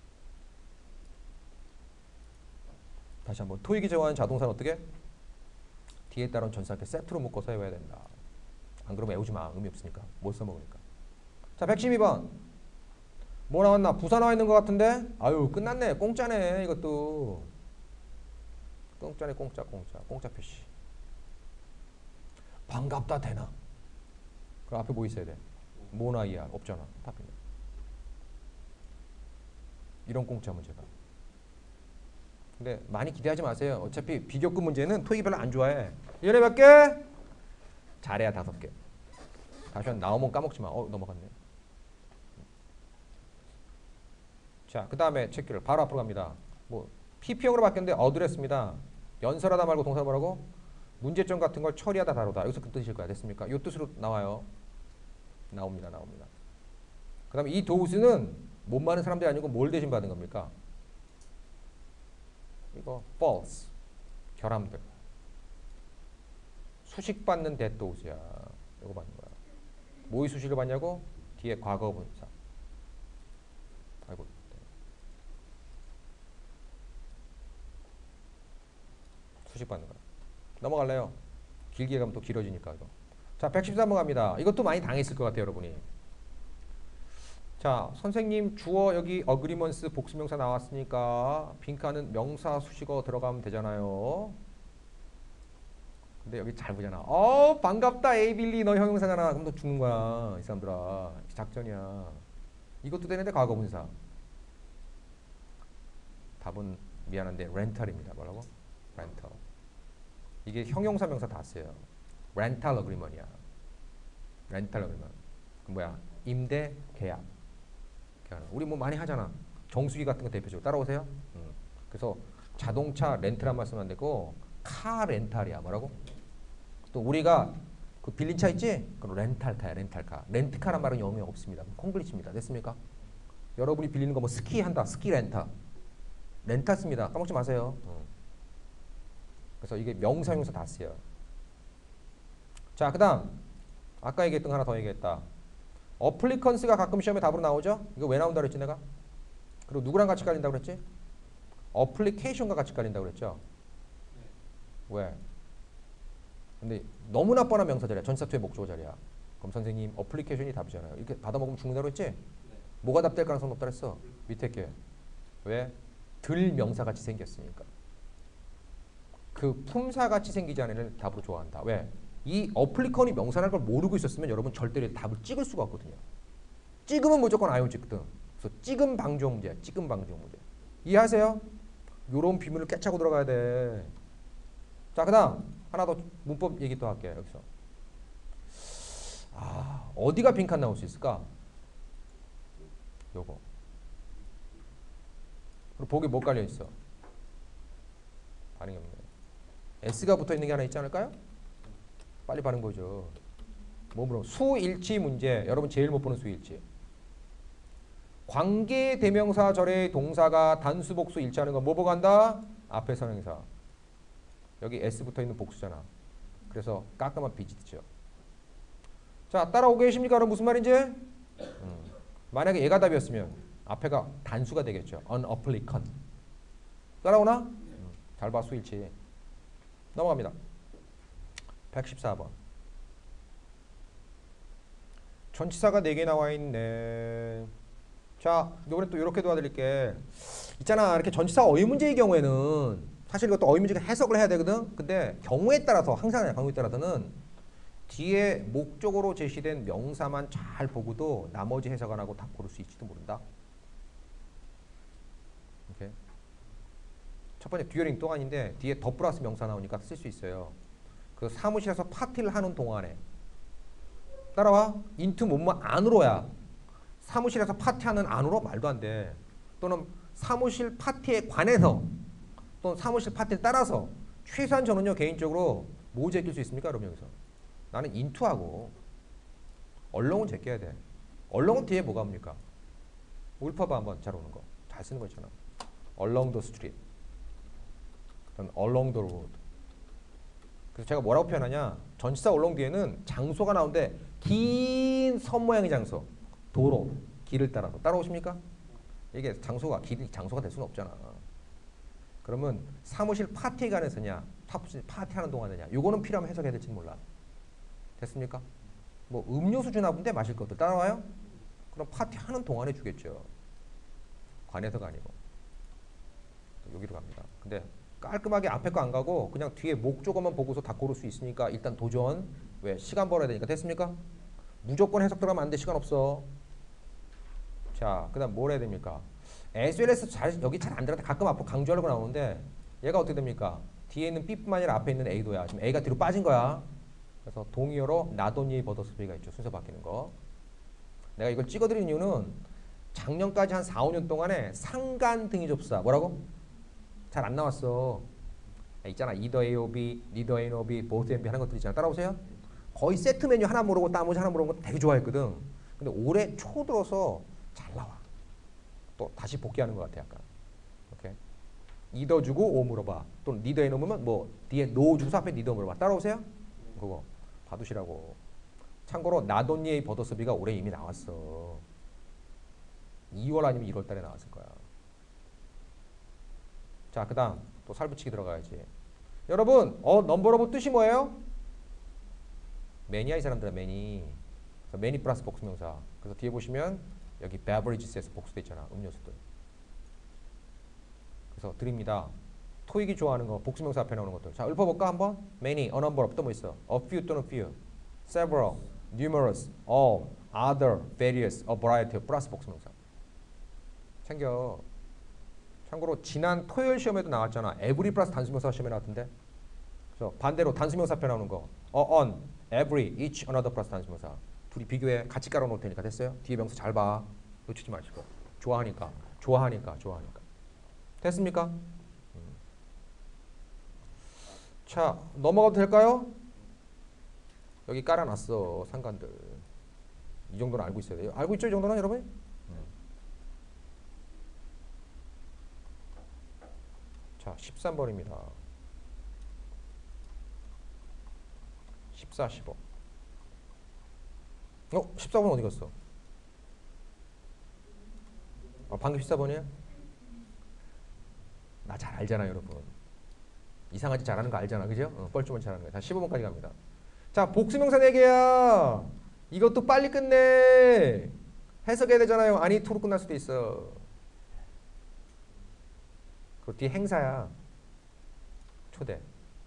다시 한번 토익이 좋아하는 자동사는 어떻게? 뒤에 따른 전사 이렇게 세트로 묶어서 외워야 된다. 안 그러면 외우지 마. 의미 없으니까. 못 써먹으니까. 자, 112번. 뭐 나왔나? 부사 나와 있는 것 같은데? 아유, 끝났네. 공짜네. 이것도. 공짜네. 공짜 표시. 반갑다 되나? 그 앞에 뭐 있어야 돼? 뭐나 이하 없잖아. 답이네. 이런 공짜 문제가. 근데 많이 기대하지 마세요. 어차피 비교급 문제는 토익이 별로 안 좋아해. 얘네 몇 개? 잘해야 5개. 다시 한 나오면 까먹지 마. 넘어갔네. 자, 그 다음에 체크를 바로 앞으로 갑니다. 뭐 PP형으로 바뀌었는데 어드레스입니다. 연설하다 말고 동사 뭐라고? 문제점 같은 걸 처리하다 다루다. 여기서 그 뜻일 거야. 됐습니까? 이 뜻으로 나와요. 나옵니다. 그 다음에 이 도우스는 못 많은 사람들이 아니고 뭘 대신 받은 겁니까? 이거 false. 결함들. 수식 받는 대또우수야. 이거 받는 거야. 뭐의 수식을 받냐고? 뒤에 과거 분사. 아이고. 수식 받는 거야. 넘어갈래요? 길게 가면 또 길어지니까 이거. 자, 113번 갑니다. 이것도 많이 당했을 것 같아요, 여러분이. 자, 선생님 주어 여기 어그리먼스 복수명사 나왔으니까 빈칸은 명사 수식어 들어가면 되잖아요. 근데 여기 잘 보잖아. 반갑다 에이빌리 너 형용사잖아. 그럼 너 죽는 거야 이 사람들아. 작전이야. 이것도 되는데 과거분사. 답은 미안한데 렌탈입니다. 뭐라고? 렌탈. 이게 형용사 명사 다 써요. 렌탈 어그리먼이야. 렌탈 어그리먼. 그 뭐야? 임대 계약. 우리 뭐 많이 하잖아. 정수기 같은 거 대표적으로 따라오세요. 그래서 자동차 렌트란 말씀 안 되고 카 렌탈이야. 뭐라고? 또 우리가 그 빌린 차 있지? 그럼 렌탈카야. 렌탈카. 렌트카란 말은 영어에 없습니다. 콩글리시입니다. 됐습니까? 여러분이 빌리는 거 뭐 스키 한다. 스키 렌타. 렌탈 씁니다. 까먹지 마세요. 그래서 이게 명사 형용사 다 써요. 자, 그 다음 아까 얘기했던 거 하나 더 얘기했다. 어플리컨스가 가끔 시험에 답으로 나오죠? 이거 왜 나온다고 그랬지 내가? 그리고 누구랑 같이 깔린다고 그랬지? 어플리케이션과 같이 깔린다고 그랬죠? 왜? 근데 너무나 뻔한 명사 자리야. 전치사2의 목적어 자리야. 그럼 선생님 어플리케이션이 답이잖아요. 이렇게 받아먹으면 죽는다고 했지? 뭐가 답될 가능성이 높다 그랬어? 밑에 게. 왜? 들 명사같이 생겼으니까. 그 품사같이 생기지 않은 애를 답으로 좋아한다. 왜? 이 어플리컨이 명사라는 걸 모르고 있었으면 여러분 절대 답을 찍을 수가 없거든요. 찍으면 무조건 아이온 찍거든. 그래서 찍음 방지용 문제야. 찍음 방지용 문제. 이해하세요? 요런 비밀을 깨차고 들어가야 돼. 자, 그 다음 하나 더 문법 얘기 또 할게요. 여기서. 어디가 빈칸 나올 수 있을까? 요거. 그리고 보기 뭐 깔려 있어? 반응이 없네. S가 붙어 있는 게 하나 있지 않을까요? 빨리 반응 보죠. 뭐 물어? 수일치 문제. 여러분 제일 못 보는 수일치. 관계 대명사 절의 동사가 단수 복수 일치하는 건 뭐 보고 한다? 앞에 선행사. 여기 S 붙어 있는 복수잖아. 그래서 깔끔한 비지트죠. 자, 따라오고 계십니까? 그럼 무슨 말인지? 만약에 얘가 답이었으면 앞에가 단수가 되겠죠. An applicant. 따라오나? 잘 봐, 수일치. 넘어갑니다. 114번. 전치사가 4개 나와 있네. 자, 이번에 또 이렇게 도와드릴게. 있잖아, 이렇게 전치사 어휘 문제의 경우에는 사실 이것도 어휘 문제가 해석을 해야 되거든. 근데 경우에 따라서 항상 경우에 따라서는 뒤에 목적으로 제시된 명사만 잘 보고도 나머지 해석 안 하고 답 고를 수 있지도 모른다. 오케이. 첫 번째 듀어링 동안인데 뒤에 더 플러스 명사 나오니까 쓸 수 있어요. 그 사무실에서 파티를 하는 동안에 따라와. 인투 뭐뭐 안으로야. 사무실에서 파티하는 안으로 말도 안 돼. 또는 사무실 파티에 관해서 또는 사무실 파티에 따라서 최소한 저는요 개인적으로 뭐 제낄 수 있습니까? 여러분 여기서 나는 인투하고 얼렁은 제껴야 돼. 얼렁은 뒤에 뭐가 옵니까? 울퍼바 한번 잘 오는 거. 잘 쓰는 거 있잖아. Along the street. Along the road. 그래서 제가 뭐라고 표현하냐? 전치사 along 뒤에는 장소가 나오는데 긴 선 모양의 장소, 도로, 길을 따라서 따라오십니까? 이게 장소가 길이 장소가 될 수는 없잖아. 그러면 사무실 파티에 관해서냐, 파티하는 동안이냐, 요거는 필요하면 해석해야 될지는 몰라. 됐습니까? 뭐 음료수 주나 본데 마실 것들 따라와요? 그럼 파티하는 동안에 주겠죠. 관해서가 아니고 여기로 갑니다. 근데 깔끔하게 앞에 거 안 가고 그냥 뒤에 목적어만 보고서 다 고를 수 있으니까 일단 도전. 왜? 시간 벌어야 되니까. 됐습니까? 무조건 해석 들어가면 안 돼. 시간 없어. 자, 그 다음 뭘 해야 됩니까? SLS 여기 잘 안 들어가. 가끔 앞으로 강조하려고 나오는데 얘가 어떻게 됩니까? 뒤에 있는 B뿐만 아니라 앞에 있는 A도야. 지금 A가 뒤로 빠진 거야. 그래서 동의어로 나도니 버더스비가 있죠. 순서 바뀌는 거. 내가 이걸 찍어드린 이유는 작년까지 한 4, 5년 동안에 상간 등위 접수사 뭐라고? 잘 안 나왔어. 있잖아. either A or B, neither A nor B, both and B 하는 것들 있잖아. 따라오세요. 거의 세트 메뉴 하나 모르고 나머지 하나 모르는 거 되게 좋아했거든. 근데 올해 초 들어서 잘 나와. 또 다시 복귀하는 것 같아 약간. 오케이. either 주고 O 물어봐. 또는 neither A nor 뭐 뒤에 no 주고 앞에 neither 물어봐. 따라오세요. 그거 봐두시라고. 참고로 나돈니의 버더스비가 올해 이미 나왔어. 2월 아니면 1월 달에 나왔을 거야. 자, 그 다음 또 살붙이기 들어가야지. 여러분, 넘버 오브 뜻이 뭐예요? 매니아 이 사람들은 매니. 매니 플러스 복수명사. 그래서 뒤에 보시면 여기 beverages에서 복수돼 있잖아. 음료수들. 그래서 드립니다. 토익이 좋아하는 거 복수명사 앞에 나오는 것들. 자, 읊어볼까 한번? many, a number of 또 뭐 있어? a few 또는 few, several, numerous, all, other, various, a variety 플러스 복수명사. 챙겨. 참고로 지난 토요일 시험에도 나왔잖아. every 플러스 단수명사 시험에 나왔던데. 그래서 반대로 단수명사 앞에 나오는 거 on, every, each, another 플러스 단수명사. 둘이 비교해. 같이 깔아놓을 테니까. 됐어요? 뒤에 명사 잘 봐. 놓치지 마시고. 좋아하니까. 됐습니까? 자, 넘어가도 될까요? 여기 깔아놨어. 상관들. 이 정도는 알고 있어야 돼요. 알고 있죠? 이 정도는 여러분? 자, 13번입니다. 14, 15. 14번 어디 갔어? 방금 14번이야? 나 잘 알잖아, 여러분. 이상하지 잘하는 거 알잖아, 그죠? 뻘쭘한 잘하는 거. 자, 15번까지 갑니다. 자, 복수명사 4개야. 이것도 빨리 끝내. 해석해야 되잖아요. 아니, 투로 끝날 수도 있어. 그 뒤에 행사야. 초대.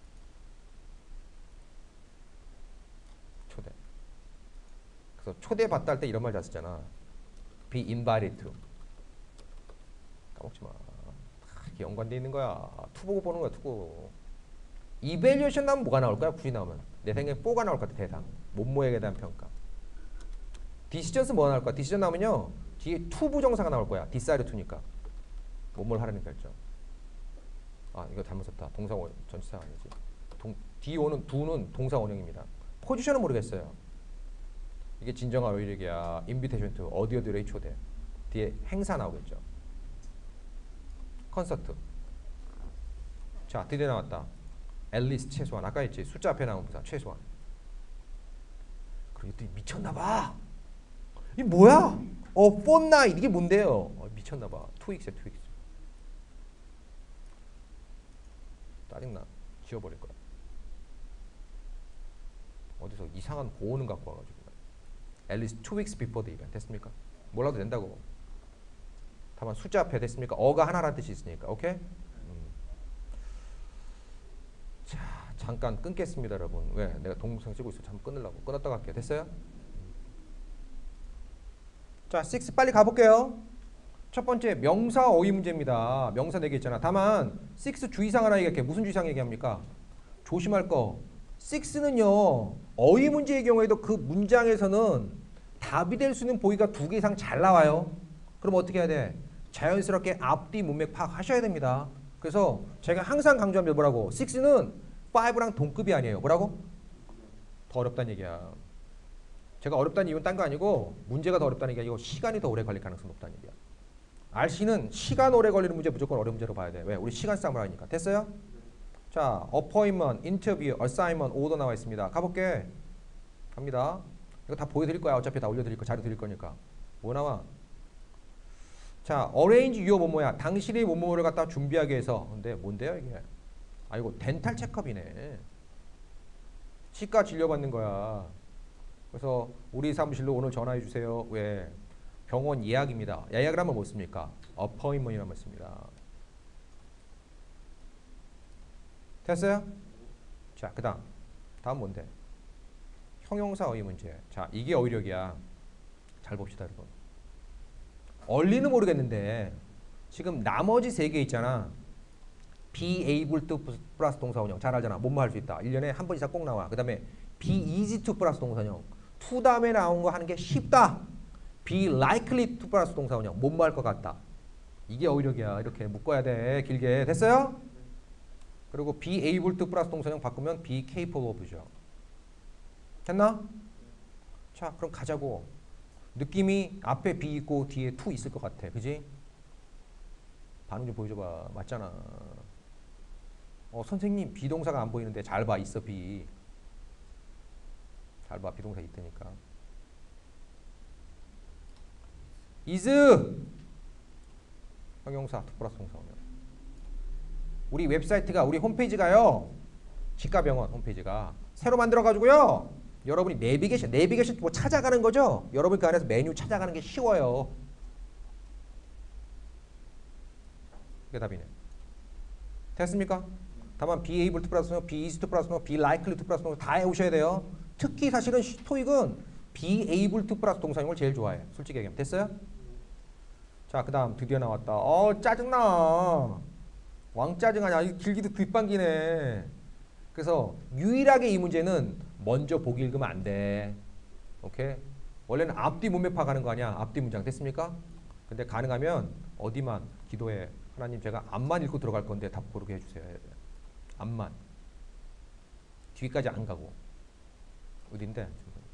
그래서 초대받다 할 때 이런 말 잘 쓰잖아. be invited to. 까먹지 마. 이게 연관돼 있는 거야. 투 보고 보는 거야, 투고. evaluation 나오면 뭐가 나올 거야? 굳이 나오면. 내 생각에 4가 나올 것 같아, 대상. 몸모에 대한 평가. decisions 뭐가 나올 거야? decision 나오면요. 뒤에 to 부정사가 나올 거야. decide to니까. 뭐뭘 하라는 결정. 이거 잘못 썼다. 동사 전치사가 아니지. DO는 do는 동사 원형입니다. 포지션은 모르겠어요. 이게 진정한 어휘력이야. invitation to 어디어디의 초대. 뒤에 행사 나오겠죠. 콘서트. 자, 드디어 나왔다. at least 최소한. 아까 했지. 숫자 앞에 나온 부사 최소한. 그리고 또 미쳤나봐. 이 뭐야? fortnight 이게 뭔데요? 미쳤나봐. 2weeks에 2weeks. 짜증나. 지워버릴 거야. 어디서 이상한 고어는 갖고 와가지고. at least 2 weeks before the event. 됐습니까? 몰라도 된다고. 다만 숫자 앞에 됐습니까? 어가 하나라는 뜻이 있으니까. 오케이? 자, 잠깐 끊겠습니다, 여러분. 왜? 내가 동영상 찍고 있어. 잠깐 끊으려고. 끊었다 갈게요. 됐어요? 자, 6 빨리 가볼게요. 첫 번째 명사 어휘 문제입니다. 명사 4개 있잖아. 다만 6 주의사항 하나 얘기할게. 무슨 주의사항 얘기합니까? 조심할 거. 6는요. 어휘 문제의 경우에도 그 문장에서는 답이 될 수 있는 보기가 2개 이상 잘 나와요. 그럼 어떻게 해야 돼? 자연스럽게 앞뒤 문맥 파악하셔야 됩니다. 그래서 제가 항상 강조합니다. 뭐라고? 6는 5랑 동급이 아니에요. 뭐라고? 더 어렵다는 얘기야. 제가 어렵다는 이유는 딴 거 아니고 문제가 더 어렵다는 얘기가 아니고 시간이 더 오래 걸릴 가능성이 높다는 얘기야. RC는 시간 오래 걸리는 문제 무조건 어려운 문제로 봐야 돼. 왜? 우리 시간 싸움을 하니까. 됐어요? 자, appointment, interview, assignment, order 나와 있습니다. 가볼게. 갑니다. 이거 다 보여드릴 거야. 어차피 다 올려드릴 거, 자료 드릴 거니까. 뭐 나와? 자, arrange your 뭐뭐야. 당신의 뭐뭐를 갖다 준비하기 위해서. 근데 뭔데요 이게? 이거 덴탈 체크업이네. 치과 진료받는 거야. 그래서 우리 사무실로 오늘 전화해 주세요. 왜? 병원 예약입니다. 예약을 하면 뭐 씁니까? appointment이라는 말 씁니다. 됐어요? 자, 그 다음 뭔데? 형용사 어휘 문제. 자, 이게 어휘력이야. 잘 봅시다, 여러분. 얼리는 모르겠는데 지금 나머지 3개 있잖아. be able to 플러스 동사원형. 잘 알잖아. 뭐뭐 할 수 있다. 1년에 한 번 이상 꼭 나와. 그 다음에 be easy to 플러스 동사원형. to 다음에 나온 거 하는 게 쉽다. be likely to 플러스 동사원형. 뭐뭐 할 것 같다. 이게 어휘력이야. 이렇게 묶어야 돼. 길게. 됐어요? 그리고 be able to 플러스 동사형 바꾸면 be capable of죠. 됐나? 자, 그럼 가자고. 느낌이 앞에 be 있고 뒤에 to 있을 것 같아. 그지? 반응 좀 보여줘봐. 맞잖아. 선생님 비동사가 안 보이는데 잘 봐. 있어 be. 잘 봐. 비동사 있다니까. is 형용사 to 플러스 동사 오면. 우리 웹사이트가 우리 홈페이지가요. 치과병원 홈페이지가 새로 만들어 가지고요. 여러분이 내비게이션 뭐 찾아가는 거죠? 여러분 그 안에서 메뉴 찾아가는 게 쉬워요. 그게 답이네. 됐습니까? 다만 be able to 플러스 동사, be easy to 플러스 동사, be likely to 플러스 동사 다 해오셔야 돼요. 특히 사실은 토익은 be able to 플러스 동사인 걸 제일 좋아해. 솔직히 얘기하면. 됐어요? 자, 그 다음 드디어 나왔다. 짜증나. 왕짜증하냐. 이 길기도 뒷방기네. 그래서 유일하게 이 문제는 먼저 보기 읽으면 안 돼. 오케이? 원래는 앞뒤 문맥 파악하는 거 아니야. 앞뒤 문장 됐습니까? 근데 가능하면 어디만 기도해. 하나님 제가 앞만 읽고 들어갈 건데 답 고르게 해주세요. 앞만. 뒤까지 안 가고. 어딘데?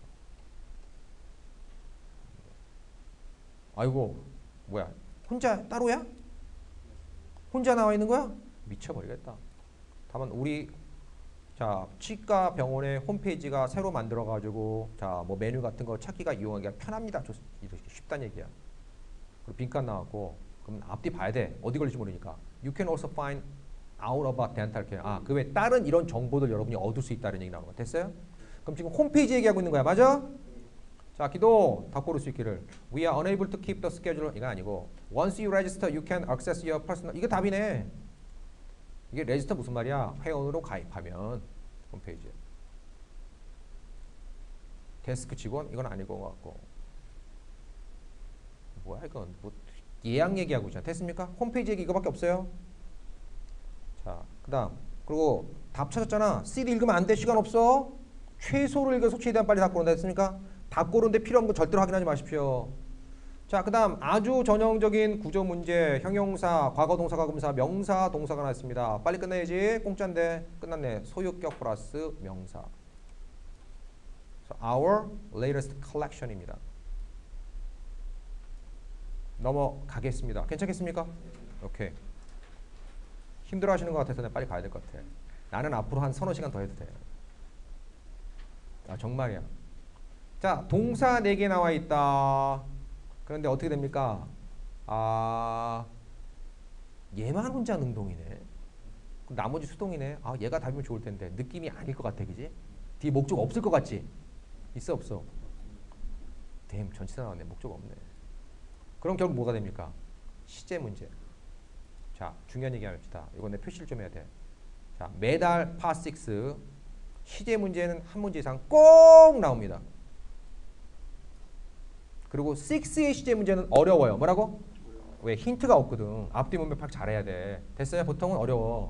아이고 뭐야. 혼자 따로야? 혼자 나와 있는 거야? 미쳐버리겠다. 다만 우리 자 치과 병원의 홈페이지가 새로 만들어가지고 자 뭐 메뉴 같은 거 찾기가 이용하기가 편합니다. 이렇게 쉽다는 얘기야. 그리고 빈칸 나왔고 그럼 앞뒤 봐야 돼. 어디 걸릴지 모르니까. You can also find out about dental care. 그 외 다른 이런 정보들 여러분이 얻을 수 있다는 얘기 나오는 거. 됐어요? 그럼 지금 홈페이지 얘기하고 있는 거야. 맞아? 자, 기도 답 고를 수 있기를. We are unable to keep the schedule. 이거 아니고 Once you register, you can access your personal. 이게 답이네. 이게 레지스터 무슨 말이야? 회원으로 가입하면 홈페이지에. 데스크 직원? 이건 아니고 같고. 뭐야 이건? 뭐 예약 얘기하고 있잖아. 됐습니까? 홈페이지 얘기 이거밖에 없어요. 자, 그 다음. 그리고 답 찾았잖아. CD 읽으면 안 돼. 시간 없어. 최소를 읽어서 최대한 빨리 답 고른다 했습니까? 답 고르는데 필요한 거 절대로 확인하지 마십시오. 자, 그 다음 아주 전형적인 구조 문제. 형용사, 과거동사가 검사, 명사, 동사가 나왔습니다. 빨리 끝내야지. 공짜인데 끝났네. 소유격 플러스 명사. So our latest collection입니다. 넘어가겠습니다. 괜찮겠습니까? 오케이. 힘들어 하시는 것 같아서 빨리 가야 될 것 같아. 나는 앞으로 한 서너 시간 더 해도 돼. 정말이야. 자, 동사 4개 나와 있다. 그런데 어떻게 됩니까? 얘만 혼자 능동이네. 그럼 나머지 수동이네. 얘가 답이면 좋을 텐데 느낌이 아닐 것 같아, 그지? 뒤에 목적 없을 것 같지? 있어 없어? 전치사 나왔네. 목적 없네. 그럼 결국 뭐가 됩니까? 시제 문제. 자, 중요한 얘기 합시다. 이건 내 표시를 좀 해야 돼. 자, 매달 파6 시제 문제는 한 문제 이상 꼭 나옵니다. 그리고 6의 시제 문제는 어려워요. 뭐라고? 왜? 힌트가 없거든. 앞뒤 문맥 파악 잘해야 돼. 됐어요? 보통은 어려워.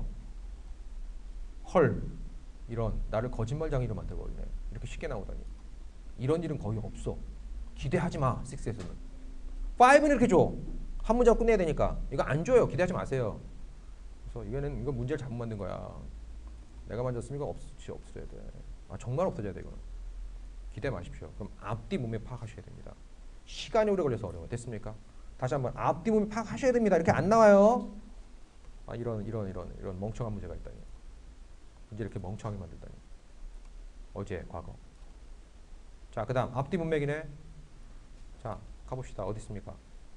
헐, 이런 나를 거짓말쟁이로 만들어버리네. 이렇게 쉽게 나오다니. 이런 일은 거의 없어. 기대하지 마. 6에서는. 5는 이렇게 줘. 한 문장 끝내야 되니까. 이거 안 줘요. 기대하지 마세요. 그래서 이거 문제를 잘못 만든 거야. 내가 만졌으면 이거 없어져야 돼. 정말 없어져야 돼. 이거는. 기대 마십시오. 그럼 앞뒤 문맥 파악하셔야 됩니다. 시간이 오래 걸려서 어려워요. 됐습니까? 다시 한번 앞뒤 문맥 파악하셔야 됩니다. 이렇게 안 나와요. 이런 멍청한 문제가 있다니. 문제 이렇게 멍청하게 만들다니. 어제 과거. 자, 그 다음 앞뒤 문맥이네. 자, 가봅시다. 어디 있습니까?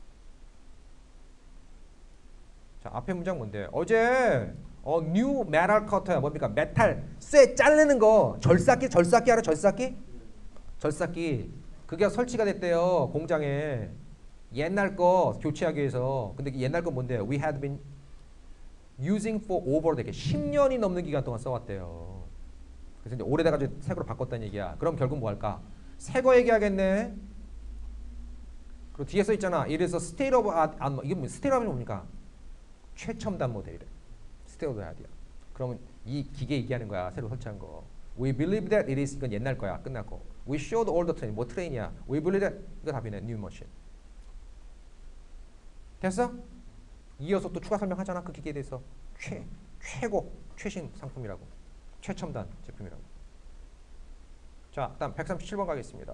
자, 앞에 문장 뭔데? 어제 new metal cutter야. 뭡니까? 메탈 쇠 자르는 거. 절삭기 알아? 절삭기. 그게 설치가 됐대요. 공장에. 옛날 거 교체하기 위해서. 근데 옛날 거 뭔데? We had been using for over 되게 10년이 넘는 기간 동안 써왔대요. 그래서 이제 오래돼가지고 새 거로 바꿨다는 얘기야. 그럼 결국 뭐 할까? 새 거 얘기하겠네. 그리고 뒤에 써 있잖아. It is a state of art. 이게 뭐 state of 뭡니까? 최첨단 모델이래. state of art이야. 그러면 이 기계 얘기하는 거야. 새로 설치한 거. We believe that it is. 이건 옛날 거야. 끝났고. We showed all the train. 뭐 트레인이야? We believe that. 이거 답이네. New machine. 됐어? 이어서 또 추가 설명하잖아. 그 기계에 대해서. 최고, 최신 상품이라고. 최첨단 제품이라고. 자, 그다음 137번 가겠습니다.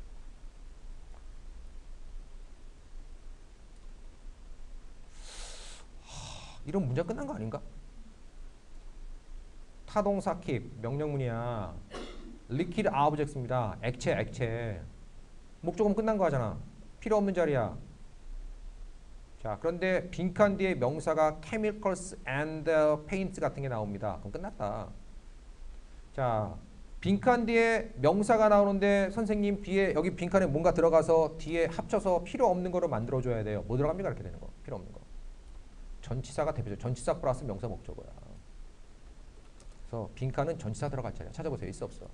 이런 문제 끝난 거 아닌가? 타동사 킵 명령문이야. liquid objects입니다. 액체, 액체. 목적어면 끝난 거 하잖아. 필요 없는 자리야. 자, 그런데 빈칸 뒤에 명사가 chemicals and paints 같은 게 나옵니다. 그럼 끝났다. 자, 빈칸 뒤에 명사가 나오는데 선생님 뒤에 여기 빈칸에 뭔가 들어가서 뒤에 합쳐서 필요 없는 거로 만들어줘야 돼요. 뭐 들어갑니까? 이렇게 되는 거. 필요 없는 거. 전치사가 대표죠. 전치사 플러스 명사 목적어야. 그래서 빈칸은 전치사 들어갈 자리야. 찾아보세요. 있어 없어?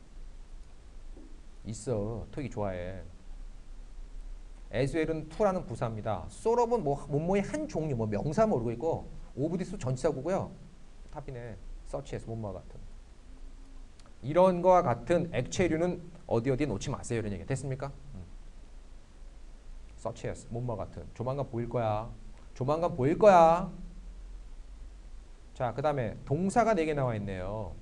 있어. 토익이 좋아해. as well은 to라는 부사입니다. solve은 뭐뭐의 한 종류, 뭐 명사 모르고 있고 오브디스 전치사구고요. 탑이네. such as 뭐뭐와 같은. 이런 거와 같은 액체류는 어디 어디에 놓지 마세요. 이런 얘기 됐습니까? such as 뭐뭐와 같은. 조만간 보일 거야. 조만간 보일 거야. 자, 그 다음에 동사가 4개 나와 있네요.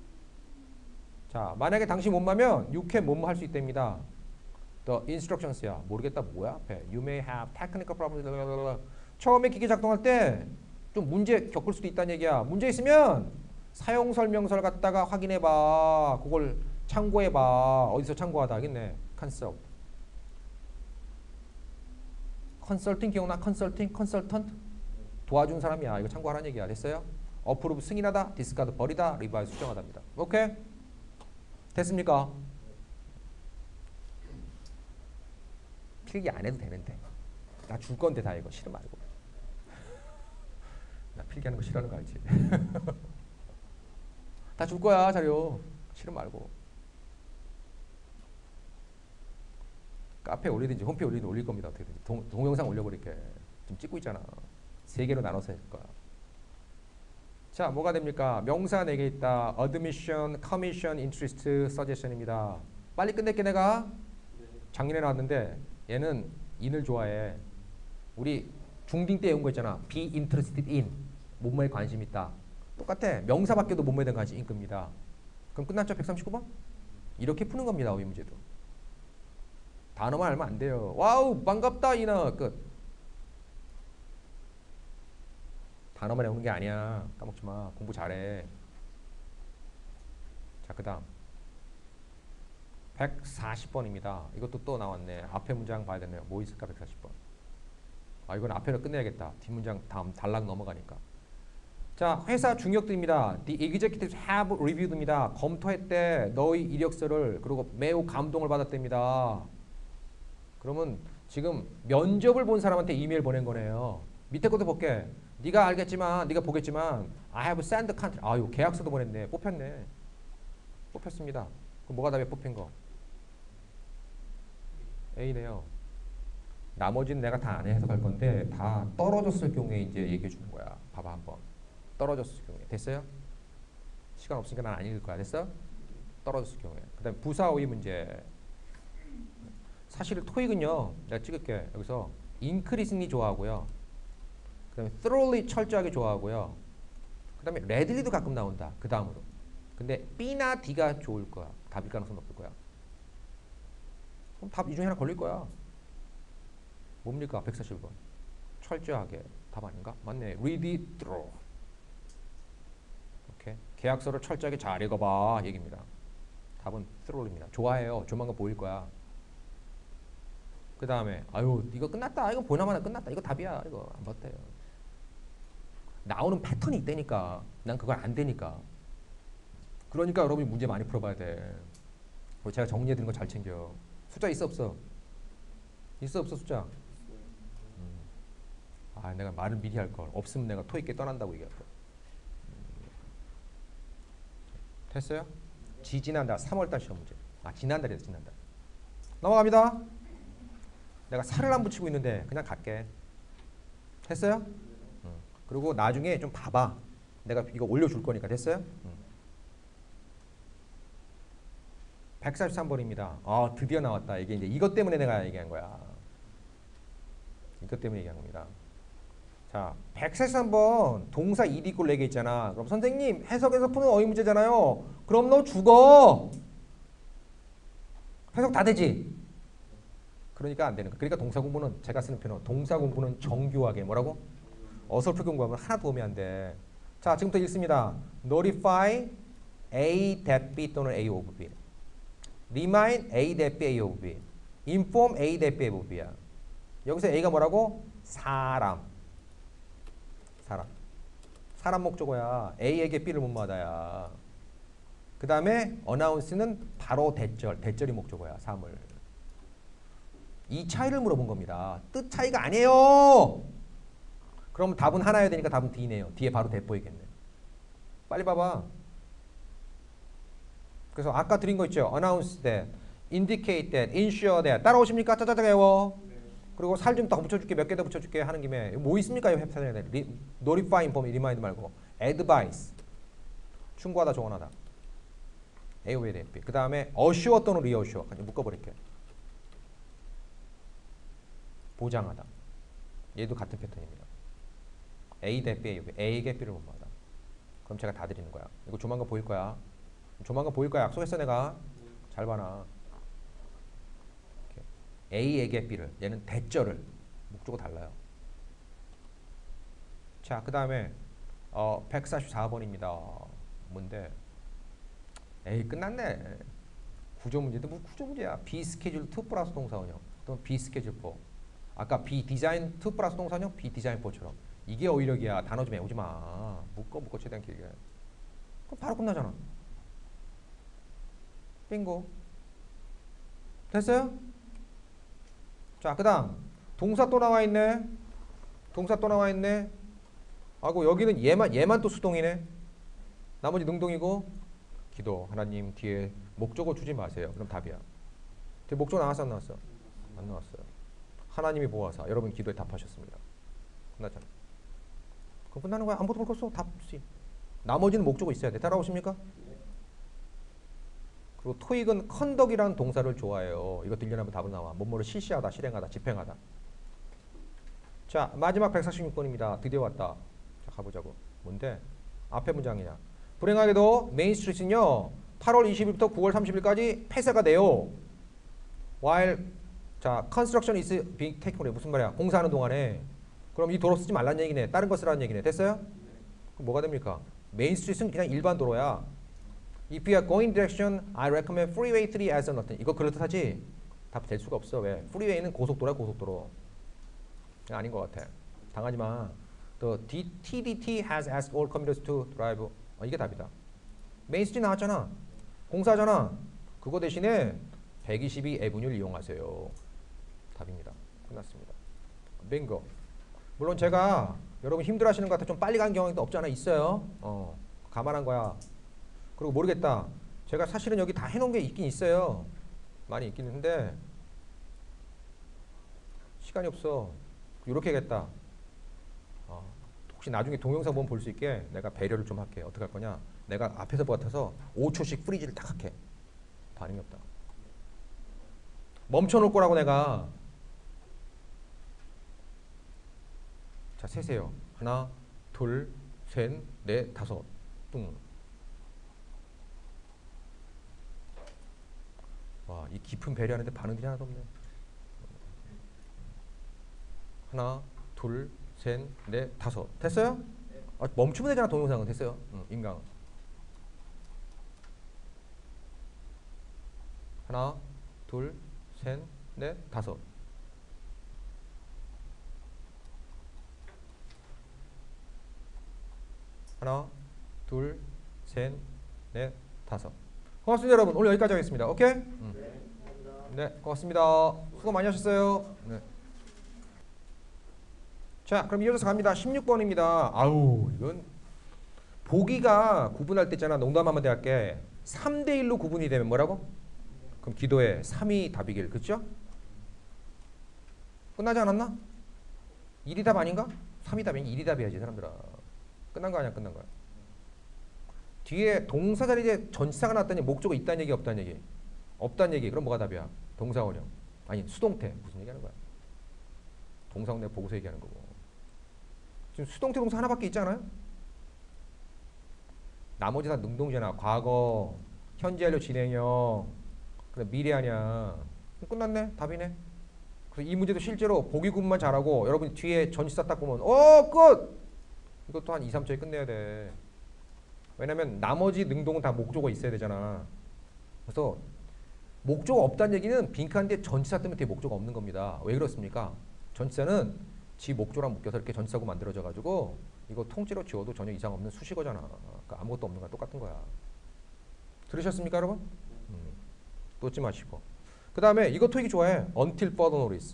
자, 만약에 당신 못마면 you can 뭐뭐 할 수 있답니다. The instructions야. 모르겠다 뭐야 앞에. You may have technical problems. 처음에 기계 작동할 때 좀 문제 겪을 수도 있다는 얘기야. 문제 있으면 사용 설명서를 갖다가 확인해봐. 그걸 참고해봐. 어디서 참고하다 하겠네. consult. 컨설팅 기억나? 컨설팅? 컨설턴트? 도와준 사람이야. 이거 참고하라는 얘기야. 됐어요? 어프로브 승인하다, 디스카드 버리다, 리바이스 수정하다입니다. 오케이? 됐습니까? 필기 안 해도 되는데. 나 줄 건데 다 이거 싫어 말고. 나 필기하는 거 싫어하는 거 알지? 다 줄 거야 자료. 싫어 말고. 카페에 올리든지 홈페이지에 올리든지 올릴 겁니다. 어떻게든지. 동영상 올려버릴게. 지금 찍고 있잖아. 3개로 나눠서 할 거야. 자, 뭐가 됩니까? 명사 4개 있다. admission, commission, interest, suggestion입니다. 빨리 끝낼게 내가. 작년에 나왔는데 얘는 in을 좋아해. 우리 중딩 때 외운 거 있잖아. be interested in. 뭐뭐에 관심 있다. 똑같아. 명사 밖에도 뭐뭐에 대한 관심 인급니다. 그럼 끝났죠? 139번? 이렇게 푸는 겁니다. 이 문제도. 단어만 알면 안 돼요. 와우 반갑다 이나 끝. 단어만 외우는 게 아니야. 까먹지 마. 공부 잘해. 자, 그 다음 140번입니다. 이것도 또 나왔네. 앞에 문장 봐야 되네요. 뭐 있을까 140번. 아, 이건 앞에로 끝내야겠다. 뒷문장 다음 단락 넘어가니까. 자, 회사 중역들입니다. The executives have reviewed입니다. 검토했대. 너의 이력서를. 그리고 매우 감동을 받았답니다. 그러면 지금 면접을 본 사람한테 이메일 보낸 거네요. 밑에 것도 볼게. 네가 알겠지만, 네가 보겠지만 I have sent contract. 아유, 계약서도 보냈네. 뽑혔네. 뽑혔습니다. 그럼 뭐가 답에 뽑힌 거? A네요. 나머지는 내가 다 안 해석할 건데 다 떨어졌을 경우에 이제 얘기해 주는 거야. 봐봐 한번. 떨어졌을 경우에. 됐어요? 시간 없으니까 난 안 읽을 거야. 됐어? 떨어졌을 경우에. 그 다음에 부사어휘 문제. 사실 토익은요. 내가 찍을게. 여기서 increasingly 좋아하고요. 그 다음에 thoroughly 철저하게 좋아하고요. 그 다음에 readly도 가끔 나온다. 그 다음으로. 근데 B나 D가 좋을 거야. 답일 가능성 높을 거야. 그럼 답 이 중에 하나 걸릴 거야. 뭡니까? 140번. 철저하게. 답 아닌가? 맞네. read it through. 오케이. 계약서를 철저하게 잘 읽어봐. 얘기입니다. 답은 thoroughly입니다. 좋아해요. 조만간 보일 거야. 그 다음에 아유 이거 끝났다. 이거 보나마나 끝났다. 이거 답이야. 이거 안 봤대요. 나오는 패턴이 있다니까. 난 그걸 안 되니까. 그러니까 여러분이 문제 많이 풀어봐야 돼. 그리고 제가 정리해드린 거 잘 챙겨. 숫자 있어 없어? 있어 없어 숫자? 아 내가 말을 미리 할 걸. 없으면 내가 토익계 떠난다고 얘기할 걸. 됐어요? 지난달 3월달 시험 문제. 아 지난달이다 지난달. 넘어갑니다. 내가 살을 안 붙이고 있는데 그냥 갈게. 됐어요? 그리고 나중에 좀 봐봐. 내가 이거 올려줄 거니까. 됐어요? 143번입니다. 아 드디어 나왔다. 이게 이제 이것 때문에 내가 얘기한 거야. 이것 때문에 얘기한 겁니다. 자, 143번 동사 ed 꼴 4개 있잖아. 그럼 선생님 해석에서 푸는 어휘 문제잖아요. 그럼 너 죽어. 해석 다 되지? 그러니까 안 되는 거야. 그러니까 동사 공부는 제가 쓰는 표현은 동사 공부는 정교하게 뭐라고? 어설프게 공부하면 하나도 도움이 안 돼. 자, 지금부터 읽습니다. Notify A that B 또는 A of B. remind A that B of B. inform A that B of B야. 여기서 A가 뭐라고? 사람. 사람 목적어야. A에게 B를 못 받아야. 그 다음에 announce는 바로 대절이 목적어야. 사물. 이 차이를 물어본 겁니다. 뜻 차이가 아니에요. 그럼 답은 하나여야 되니까 답은 D네요. D에 바로 대보이겠네. 빨리 봐봐. 그래서 아까 드린 거 있죠. announce that, indicate that, ensure that. 따라오십니까? 짜자자 외워. 그리고 살 좀 더 붙여줄게. 몇 개 더 붙여줄게 하는 김에 뭐 있습니까? notify, inform, remind 말고 advise. 충고하다, 조언하다. A, O, D, P. 그 다음에 assure 또는 reassure. 묶어버릴게. 보장하다. 얘도 같은 패턴입니다. A 대 B, A에게 B를 못 받아. 그럼 제가 다 드리는 거야. 이거 조만간 보일 거야. 조만간 보일 거야. 약속했어 내가. 잘 봐라. A에게 B를. 얘는 대절을. 목적어 달라요. 자, 그 다음에 144번입니다. 뭔데? 에이 끝났네. 구조 문제도 뭐 구조 문제야. B 스케줄 2 플러스 동사원형 또는 B 스케줄 4. 아까 B 디자인 2 플러스 동사원형 B 디자인 4처럼. 이게 어휘력이야. 단어 좀 외우지 마. 묶어 최대한 길게. 그럼 바로 끝나잖아. 빙고. 됐어요? 자, 그 다음 동사 또 나와 있네. 하고 여기는 얘만 또 수동이네. 나머지 능동이고. 기도. 하나님 뒤에 목적어 주지 마세요. 그럼 답이야. 뒤에 목적어 나왔어 안 나왔어? 안 나왔어요. 하나님이 보아사. 여러분 기도에 답하셨습니다. 끝났잖아. 그럼 끝나는 거야. 아무것도 볼 거 없어. 답 C. 나머지는 목적어 있어야 돼. 따라오십니까? 그리고 토익은 컨덕이라는 동사를 좋아해요. 이거 들려나면 답은 나와. 뭐뭐를 실시하다, 실행하다, 집행하다. 자, 마지막 146번입니다. 드디어 왔다. 자, 가보자고. 뭔데? 앞에 문장이냐. 불행하게도 메인스트리트는요. 8월 20일부터 9월 30일까지 폐쇄가 돼요. While 자, construction is being taken away. 무슨 말이야? 공사하는 동안에. 그럼 이 도로 쓰지 말라는 얘기네. 다른 거 쓰라는 얘기네. 됐어요? 그럼 뭐가 됩니까? 메인스트리트는 그냥 일반 도로야. If you are going direction, I recommend freeway 3 as an alternative. 이거 그럴듯하지? 답 될 수가 없어. 왜? 프리웨이는 고속도로야, 고속도로. 아닌 것 같아. 당하지 마. The TDT has asked all commuters to drive. 이게 답이다. 메인스트리트 나왔잖아. 공사하잖아. 그거 대신에 122 에브뉴를 이용하세요. 답입니다. 끝났습니다. 빙고. 물론 제가 여러분 힘들어하시는 것 같아 좀 빨리 간 경향도 없잖아. 있어요. 감안한 거야. 그리고 모르겠다. 제가 사실은 여기 다 해놓은 게 있긴 있어요. 많이 있긴 있는데 시간이 없어. 이렇게 하겠다. 혹시 나중에 동영상 보면 볼 수 있게 내가 배려를 좀 할게. 어떻게 할 거냐. 내가 앞에서 같아서 5초씩 프리즈를 딱 할게. 반응이 없다. 멈춰놓을 거라고 내가. 자, 세세요. 하나, 둘, 셋, 넷, 다섯. 뚱. 와, 이 깊은 배려하는데 반응들이 하나도 없네. 하나, 둘, 셋, 넷, 다섯. 됐어요? 멈추면 되잖아. 동영상은 됐어요. 인강. 하나, 둘, 셋, 넷, 다섯. 하나, 둘, 셋, 넷, 다섯. 고맙습니다, 여러분. 오늘 여기까지 하겠습니다. 오케이? 네, 고맙습니다. 수고 많이 하셨어요. 네. 자, 그럼 이어서 갑니다. 16번입니다. 아우, 이건 보기가 구분할 때 있잖아. 농담 한번 할게. 3대 1로 구분이 되면 뭐라고? 그럼 기도에 3이 답이길. 그렇죠? 끝나지 않았나? 1이 답 아닌가? 3이 답이 1이 답이야지, 사람들아. 끝난 거 아니야, 끝난 거야. 뒤에 동사 자리에 전치사가 나왔다는 얘기, 목적어 있다는 얘기, 없다는 얘기. 없다는 얘기. 그럼 뭐가 답이야? 동사원형. 아니, 수동태. 무슨 얘기하는 거야? 동사원 내가 보고서 얘기하는 거고. 지금 수동태 동사 하나밖에 있지 않아요? 나머지 다 능동이잖아. 과거, 현재 완료 진행형, 그다음 미래 아니야. 끝났네. 답이네. 그래서 이 문제도 실제로 보기 구분만 잘하고 여러분 뒤에 전치사 딱 보면 끝! 이것도 한 2, 3초에 끝내야 돼. 왜냐면 나머지 능동은 다 목적어 있어야 되잖아. 그래서 목적 없다는 얘기는 빈칸 뒤에 전치사 뜨면 뒤에 목적 없는 겁니다. 왜 그렇습니까? 전치사는 지 목조랑 묶여서 이렇게 전치사고 만들어져 가지고 이거 통째로 지워도 전혀 이상 없는 수식어잖아. 그러니까 아무것도 없는 거랑 똑같은 거야. 들으셨습니까, 여러분? 놓지 마시고. 그 다음에 이거 토익이 좋아해. Until further notice.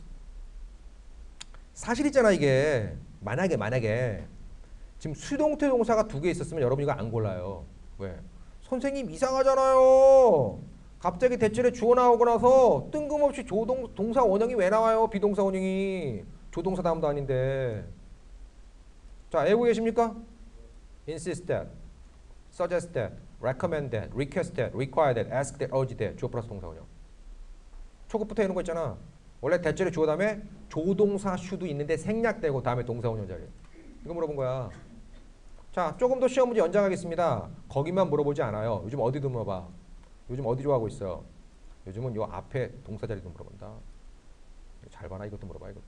사실 있잖아 이게. 만약에 지금 수동태 동사가 2개 있었으면 여러분 이거 안 골라요. 왜? 선생님 이상하잖아요. 갑자기 대절에 주어 나오고 나서 뜬금없이 동사 원형이 왜 나와요? 비동사 원형이. 조동사 다음도 아닌데. 자, 외우고 계십니까? insist that, suggest that, recommend that, request that, require that, ask that, urge that. 주어 플러스 동사 원형. 초급부터 해놓은 거 있잖아. 원래 대절에 주어 다음에 조동사 슈도 있는데 생략되고 다음에 동사 원형 자리. 이거 물어본 거야. 자, 조금 더 시험 문제 연장하겠습니다. 거기만 물어보지 않아요. 요즘 어디도 물어봐. 요즘 어디 좋아하고 있어? 요즘은 요 앞에 동사 자리도 물어본다. 잘 봐라. 이것도 물어봐. 이것도.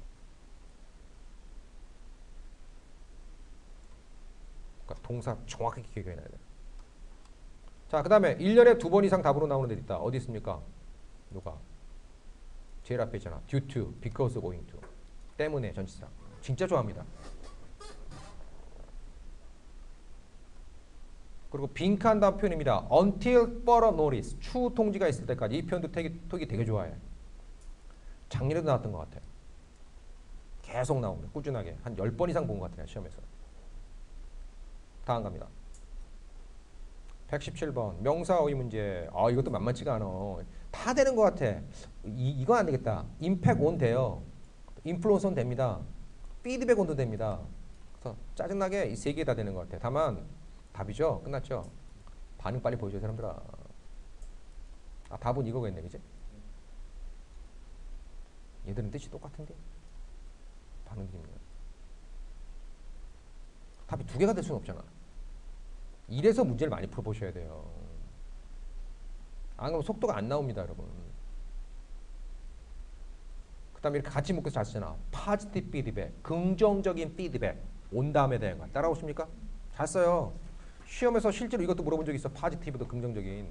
그러니까 동사 정확하게 기억해놔야 돼. 자, 그 다음에 1년에 2번 이상 답으로 나오는 데 있다. 어디 있습니까? 누가? 제일 앞에 있잖아. due to, because, going to. 때문에 전치사. 진짜 좋아합니다. 그리고 빈칸 다음 표현입니다. until further notice. 추후 통지가 있을 때까지. 이 표현도 토익이 되게 좋아해. 작년에도 나왔던 것 같아. 계속 나오는 꾸준하게. 한 10번 이상 본 것 같아요. 시험에서. 다음 갑니다. 117번 명사 어휘 문제. 이것도 만만치가 않아. 다 되는 것 같아. 이건 안 되겠다. 임팩 온 돼요. 인플루언서 온 됩니다. 피드백 온도 됩니다. 그래서 짜증나게 이 3개 다 되는 것 같아. 다만 답이죠. 끝났죠. 반응 빨리 보여줘 사람들아. 답은 이거겠네, 그지? 얘들은 뜻이 똑같은데 반응 드립니다. 답이 2개가 될 수는 없잖아. 이래서 문제를 많이 풀어보셔야 돼요. 안 그러면 속도가 안 나옵니다, 여러분. 그 다음에 이렇게 같이 묶어서 잘 쓰잖아. positive feedback, 긍정적인 피드백. 온 다음에 대한 거. 따라오십니까? 잘 써요. 시험에서 실제로 이것도 물어본 적이 있어. positive도 긍정적인.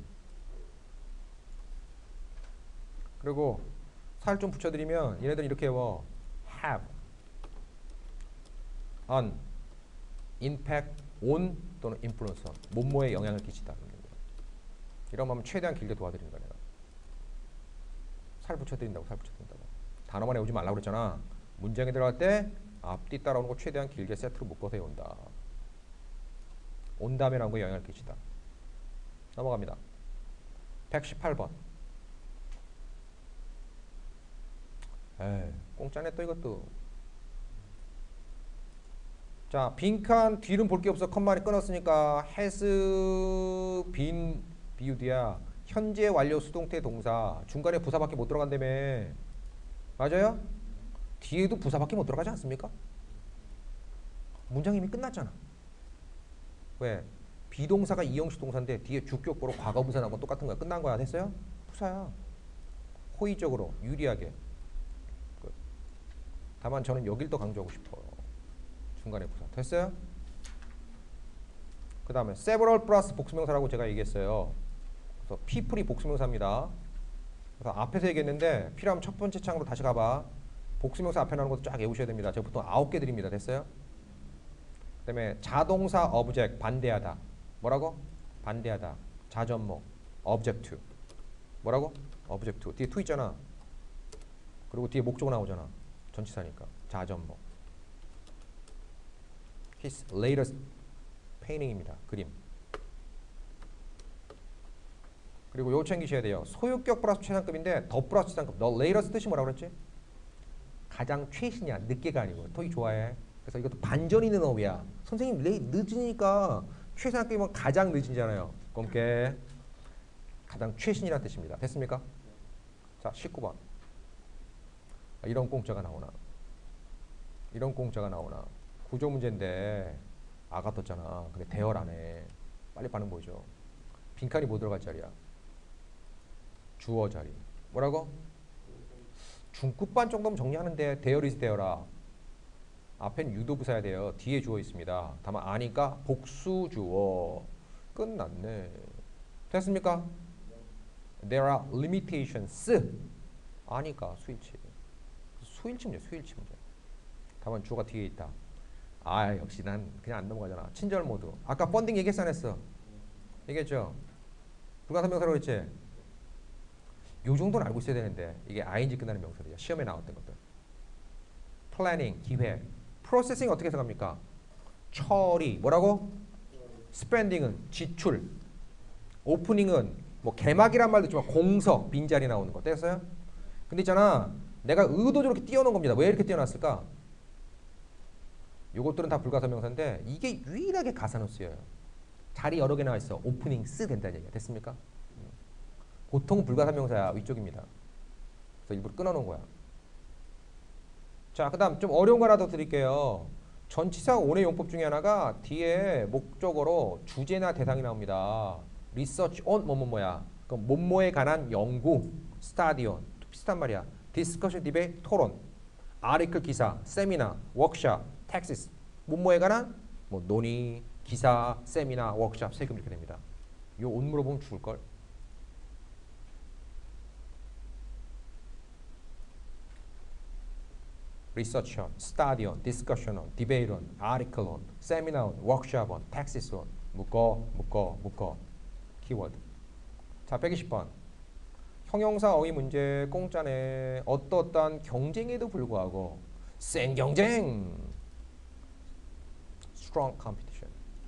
그리고 살 좀 붙여드리면 얘네들 이렇게 외워. have an impact on 또는 influence on. 몸모에 영향을 끼치다. 이러면 최대한 길게 도와드리는 거야 내가. 살 붙여드린다고. 단어만 외우지 말라고 그랬잖아. 문장에 들어갈 때 앞뒤 따라오는 거 최대한 길게 세트로 묶어서 외운다. 온 다음에라는 거에 영향을 끼치다. 넘어갑니다. 118번. 공짜네 또 이것도. 자, 빈칸 뒤는 볼 게 없어. 컴마를 끊었으니까 has been viewed야. 현재 완료 수동태 동사. 중간에 부사밖에 못 들어간다며. 맞아요? 뒤에도 부사밖에 못 들어가지 않습니까? 문장 이미 끝났잖아. 왜? 비동사가 이형식 동사인데 뒤에 주격보로 과거분사 나온 건 똑같은 거야. 끝난 거야. 됐어요? 부사야. 호의적으로 유리하게. 끝. 다만 저는 여길 더 강조하고 싶어요. 중간에 부사. 됐어요? 그 다음에 several 플러스 복수명사라고 제가 얘기했어요. 그래서 people이 복수명사입니다. 그래서 앞에서 얘기했는데 필요하면 첫 번째 창으로 다시 가봐. 복수명사 앞에 나오는 것도 쫙 외우셔야 됩니다. 제가 보통 9개 드립니다. 됐어요? 그 다음에 자동사 object 반대하다. 뭐라고? 반대하다. 자전목 object to. 뭐라고? object to. 뒤에 to 있잖아. 그리고 뒤에 목적 나오잖아. 전치사니까. 자전목. His latest painting입니다. 그림. 그리고 요거 챙기셔야 돼요. 소유격 플러스 최상급인데 더 플러스 최상급. 너 latest 뜻이 뭐라고 그랬지? 가장 최신이야. 늦게가 아니고. 토익 좋아해. 그래서 이것도 반전 있는 어휘야. 선생님 늦으니까 최상급이면 가장 늦은잖아요. 검게 가장 최신이라는 뜻입니다. 됐습니까? 자, 19번. 이런 공짜가 나오나? 이런 공짜가 나오나? 구조 문제인데 아가 떴잖아. 근데 대열 안 해. 빨리 반응 보여줘. 빈칸이 뭐 들어갈 자리야? 주어 자리. 뭐라고? 중급반 정도면 정리하는데 대열이지 대열아. 앞엔 유도부사야 돼요. 뒤에 주어 있습니다. 다만 아니까 복수 주어. 끝났네. 됐습니까? There are limitations. 아니까 수일치. 수일치 문제, 수일치 문제. 다만 주어가 뒤에 있다. 아 역시 난 그냥 안 넘어가잖아. 친절 모드. 아까 펀딩 얘기했어 안 했어? 얘기했죠? 불가사명사라고 그랬지? 요 정도는 알고 있어야 되는데 이게 ing 끝나는 명사들이야. 시험에 나왔던 것들. 플래닝, 기획. 프로세싱 어떻게 생각합니까? 처리. 뭐라고? 스펜딩은 지출. 오프닝은 뭐 개막이란 말도 있지만 공석, 빈자리 나오는 거. 떼었어요? 근데 있잖아. 내가 의도적으로 이렇게 띄워놓은 겁니다. 왜 이렇게 띄워놨을까? 요것들은 다 불가사명사인데 이게 유일하게 가사로 쓰여요. 자리 여러 개 나와 있어. 오프닝 쓰 된다는 얘기야. 됐습니까? 보통 불가사명사야. 위쪽입니다. 그래서 일부러 끊어놓은 거야. 자, 그 다음 좀 어려운 거 하나 더 드릴게요. 전치사 원의 용법 중에 하나가 뒤에 목적어로 주제나 대상이 나옵니다. research on 뭐뭐뭐야. 그럼 뭐뭐에 관한 연구, study on. 비슷한 말이야. discussion, debate, 토론. article 기사, 세미나, 워크숍, texts. 뭐뭐에 관한 뭐 논의, 기사, 세미나, 워크숍 세 개 이렇게 됩니다. 요 온 물어보면 죽을 걸. research on, study on, discussion on, debate on, article on, seminar on, workshop on, texts on. 묶어. 키워드. 자, 120번. 형용사 어휘 문제 공짜네. 어떠한 경쟁에도 불구하고 센 경쟁. strong competition.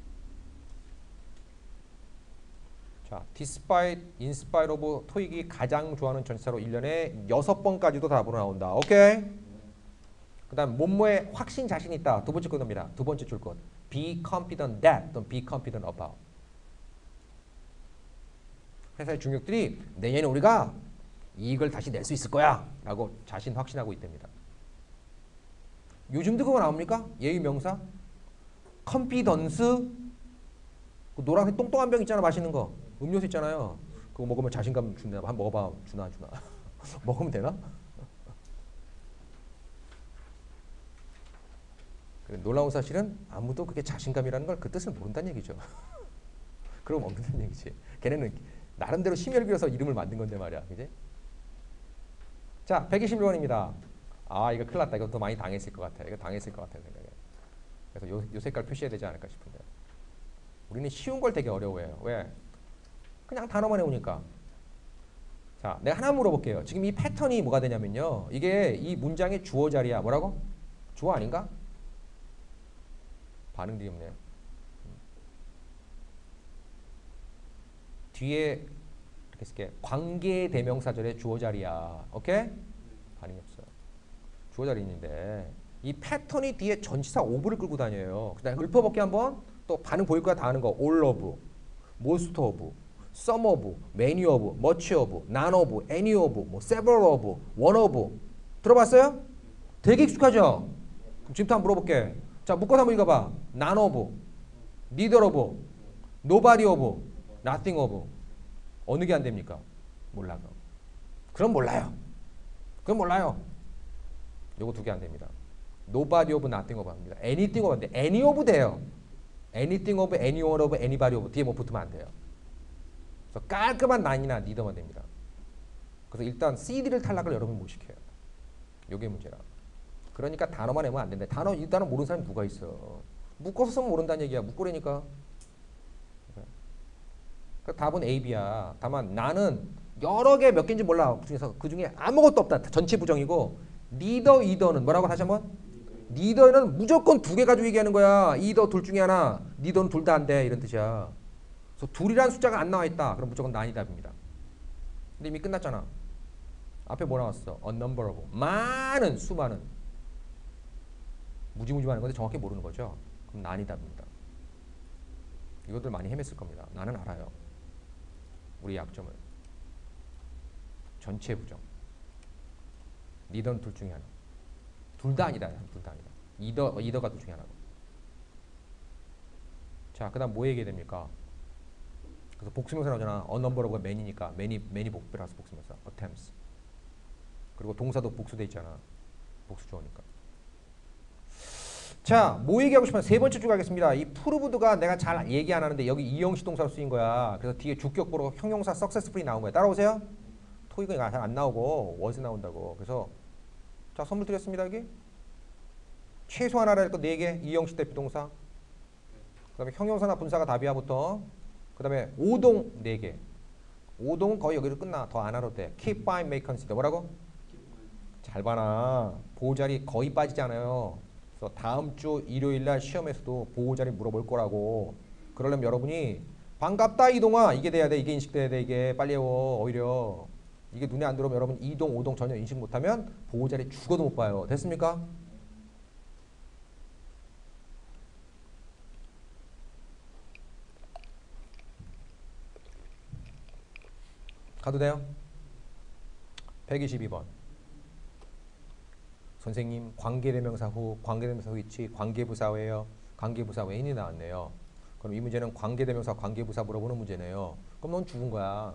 자, despite, in spite of 토익이 가장 좋아하는 전치사로 1년에 6번까지도 답으로 나온다. 오케이? 그 다음 뭐뭐에 확신 자신 있다. 두 번째 거입니다. 두 번째 줄 것. be confident that 또는 be confident about. 회사의 중역들이 내년에 우리가 이익을 다시 낼 수 있을 거야 라고 자신 확신하고 있답니다. 요즘도 그거 나옵니까? 예의 명사? confidence. 그 노란색 똥똥한 병 있잖아. 마시는 거. 음료수 있잖아요. 그거 먹으면 자신감 준다. 한번 먹어봐. 주나. 먹으면 되나? 놀라운 사실은 아무도 그게 자신감이라는 걸 그 뜻을 모른다는 얘기죠. 그럼 먹는다는 얘기지. 걔네는 나름대로 심혈을 기울여서 이름을 만든 건데 말이야. 그지? 자, 121번입니다. 아, 이거 큰일 났다. 이거 더 많이 당했을 것 같아. 이거 당했을 것 같아요, 생각에. 그래서 요 색깔 표시해야 되지 않을까 싶은데. 우리는 쉬운 걸 되게 어려워해요. 왜? 그냥 단어만 해오니까. 자, 내가 하나 물어볼게요. 지금 이 패턴이 뭐가 되냐면요. 이게 이 문장의 주어 자리야. 뭐라고? 주어 아닌가? 반응들이 없네요. 뒤에 이렇게 쓸게. 관계 대명사절의 주어 자리야. 오케이? 반응이 없어요. 주어 자리 있는데 이 패턴이 뒤에 전치사 ove를 끌고 다녀요. 그다음에 읊어볼게 한번. 또 반응 보일 거야. 다 아는 거. all of, most of, some of, many of, much of, none of, any of, 뭐 several of, one of. 들어봤어요? 되게 익숙하죠? 그럼 지금부터 한번 물어볼게. 자, 묶어서 한번 읽어봐. none of, neither of, nobody of, nothing of. 어느 게 안 됩니까? 몰라. 그럼 몰라요. 그럼 몰라요. 요거 두 개 안 됩니다. nobody of, nothing of 합니다. anything of 안 돼. any of 돼요. anything of, anyone of, anybody of 뒤에 뭐 붙으면 안 돼요. 그래서 깔끔한 nine이나 neither만 됩니다. 그래서 일단 CD를 탈락을 여러분 못 시켜요. 요게 문제라. 그러니까 단어만 내면 안 된다. 이 단어 모르는 사람이 누가 있어. 묶어서 쓰면 모른다는 얘기야. 묶으라니까. 그러니까 답은 A, B야. 다만 나는 여러 개 몇 개인지 몰라. 그 중에 아무것도 없다. 전체 부정이고 neither, either는 뭐라고 다시 한번? neither는 무조건 두 개 가지고 얘기하는 거야. either 둘 중에 하나. neither는 둘 다 안 돼. 이런 뜻이야. 그래서 둘이라는 숫자가 안 나와 있다. 그럼 무조건 난이 답입니다. 근데 이미 끝났잖아. 앞에 뭐 나왔어? a number of. 많은, 수많은. 무지무지 많은 건데 정확히 모르는 거죠. 그럼 난이 답입니다. 이것들 많이 헤맸을 겁니다. 나는 알아요. 우리 약점을. 전체 부정. 니더는 둘 중에 하나. 둘 다 아니다. 둘 다 아니다. 이더가 둘 중에 하나고. 자, 그 다음 뭐 얘기해야 됩니까? 그래서 복수명사 나오잖아. a number of가 many니까 many 복수라서 복수명사. attempts. 그리고 동사도 복수돼 있잖아. 복수 주어니까. 자, 뭐 얘기하고 싶어요? 세 번째 줄 가겠습니다. 이 프루브드가 내가 잘 얘기 안 하는데 여기 이형식 동사로 쓰인 거야. 그래서 뒤에 주격보로 형용사 successfully 나온 거야. 따라오세요. 토익은 잘 안 나오고 was 나온다고. 그래서 자, 선물 드렸습니다. 여기. 최소한 알아야 할 거 4개. 이형식 대표 동사. 그다음에 형용사나 분사가 답이야 부터. 그다음에 오동 4개. 오동은 거의 여기로 끝나. 더 안 하려도 돼. keep, find, make, consider. 뭐라고? 잘 봐라. 보호자리 거의 빠지잖아요. 그래서 다음 주 일요일 날 시험에서도 보호자리 물어볼 거라고. 그러려면 여러분이 반갑다 이동아 이게 돼야 돼. 이게 인식돼야 돼. 이게 빨리 외워. 오히려 이게 눈에 안 들어오면 여러분 이동 오동 전혀 인식 못하면 보호자리 죽어도 못 봐요. 됐습니까? 가도 돼요? 122번. 선생님 관계대명사 후 관계대명사 후 있지 관계부사 왜요? 관계부사 왜인이 나왔네요. 그럼 이 문제는 관계대명사 관계부사 물어보는 문제네요. 그럼 넌 죽은 거야.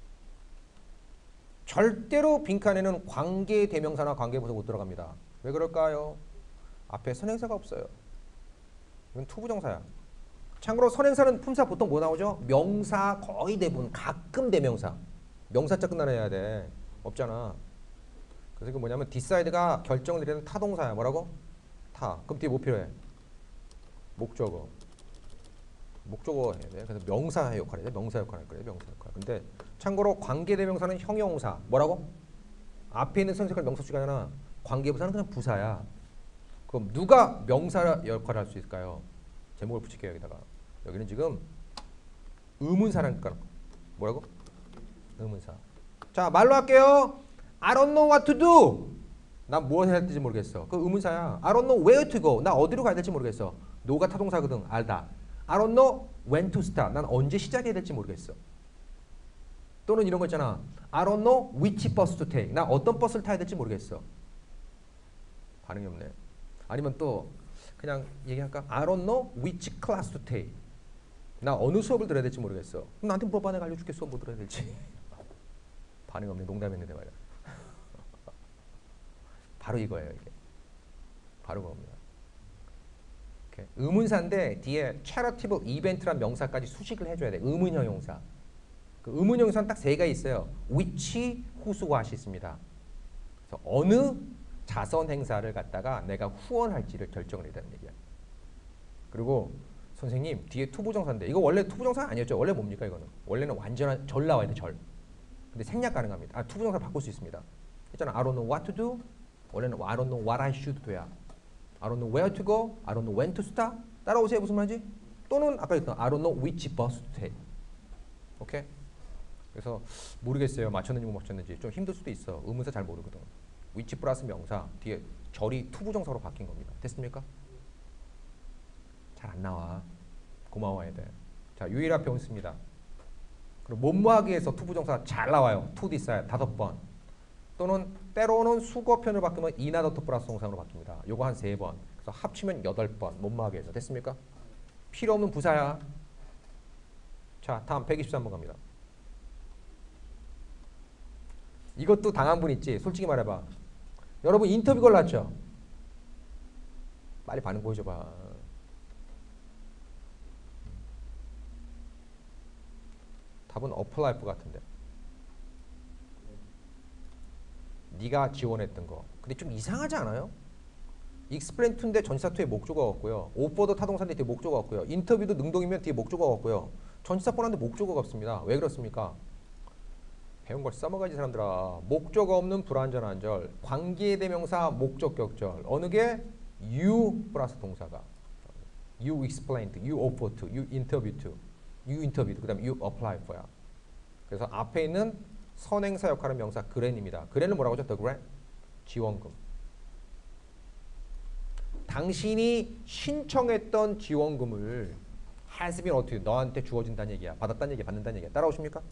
절대로 빈칸에는 관계대명사나 관계부사 못 들어갑니다. 왜 그럴까요? 앞에 선행사가 없어요. 이건 투부정사야. 참고로 선행사는 품사 보통 뭐 나오죠? 명사 거의 대부분 가끔 대명사. 명사자 끝나야 돼. 없잖아. 그래서 이게 뭐냐면 디사이드가 결정을 내리는 타동사야. 뭐라고? 타. 그럼 뒤에 뭐 필요해? 목적어. 목적어 해야 돼. 그래서 명사 역할을 해야 돼. 명사 역할을 할 거야. 명사 역할. 근데 참고로 관계대명사는 형용사. 뭐라고? 앞에 있는 선택을 명사수가 관계부사는 그냥 부사야. 그럼 누가 명사 역할을 할 수 있을까요? 제목을 붙일게요. 여기다가. 여기는 지금 의문사라니까. 뭐라고? 의문사. 자, 말로 할게요. I don't know what to do. 난 무엇을 해야 될지 모르겠어. 그 의문사야. I don't know where to go. 나 어디로 가야 될지 모르겠어. no가 타동사거든. 알다. I don't know when to start. 난 언제 시작해야 될지 모르겠어. 또는 이런 거 있잖아. I don't know which bus to take. 나 어떤 버스를 타야 될지 모르겠어. 반응이 없네. 아니면 또 그냥 얘기할까? I don't know which class to take. 나 어느 수업을 들어야 될지 모르겠어. 그럼 나한테 물어봐. 내가 알려줄게. 수업 뭐 들어야 될지. 반응 없네. 농담했는데 말이야. 바로 이거예요. 이게. 바로 그겁니다. 오케이. 의문사인데 뒤에 charitable event란 명사까지 수식을 해줘야 돼. 의문형용사. 그 의문형용사는 딱 3가 있어요. which, whose, what이 있습니다. 그래서 어느 자선 행사를 갖다가 내가 후원할지를 결정을 해야 되는 얘기야. 그리고 선생님 뒤에 투부정사인데 이거 원래 투부정사 아니었죠? 원래 뭡니까 이거는? 원래는 완전한 절 나와야 돼. 절. 근데 생략 가능합니다. 아, 투부정사를 바꿀 수 있습니다. 있잖아. I don't know what to do. 원래는 I don't know what I should do야. I don't know where to go. I don't know when to start. 따라오세요. 무슨 말이지? 또는 아까 했던 I don't know which bus to take. 오케이? 그래서 모르겠어요. 맞췄는지 못 맞췄는지. 좀 힘들 수도 있어. 의문사 잘 모르거든. which 플러스 명사 뒤에 절이 투부정사로 바뀐 겁니다. 됐습니까? 잘 안 나와. 고마워야 돼. 자, 유일한 표현 씁니다. 그리고 뭐뭐하기에서 투부정사 잘 나와요. to decide 5번. 또는 때로는 수거편을 바꾸면 이나더터 플러스 동사로 바뀝니다. 요거 한 3번. 그래서 합치면 8번. 뭐뭐하기에서. 됐습니까? 필요 없는 부사야. 자, 다음 123번 갑니다. 이것도 당한 분 있지. 솔직히 말해봐. 여러분 인터뷰 걸렸죠? 빨리 반응 보여줘봐. 답은 어플라이프 같은데. 네가 지원했던 거. 근데 좀 이상하지 않아요? explain to인데 전치사 to에 목조가 없고요. 오퍼도 타동사인데 뒤에 목조가 없고요. 인터뷰도 능동이면 뒤에 목조가 없고요. 전치사 뻔한데 목조가 없습니다. 왜 그렇습니까? 배운 걸 써먹어야지 사람들아. 목조가 없는 불완전한 절. 관계대명사 목적격절. 어느 게? you 플러스 동사가. you explained, you offered to, you interviewed to, you interviewed, 그 다음에 you applied for야. 그래서 앞에 있는 선행사 역할은 명사 그랜입니다. 그랜은 뭐라고 하죠? The grant? 지원금. 당신이 신청했던 지원금을 has been 어떻게 너한테 주어진다는 얘기야. 받았다는 얘기야. 받는다는 얘기야. 따라오십니까?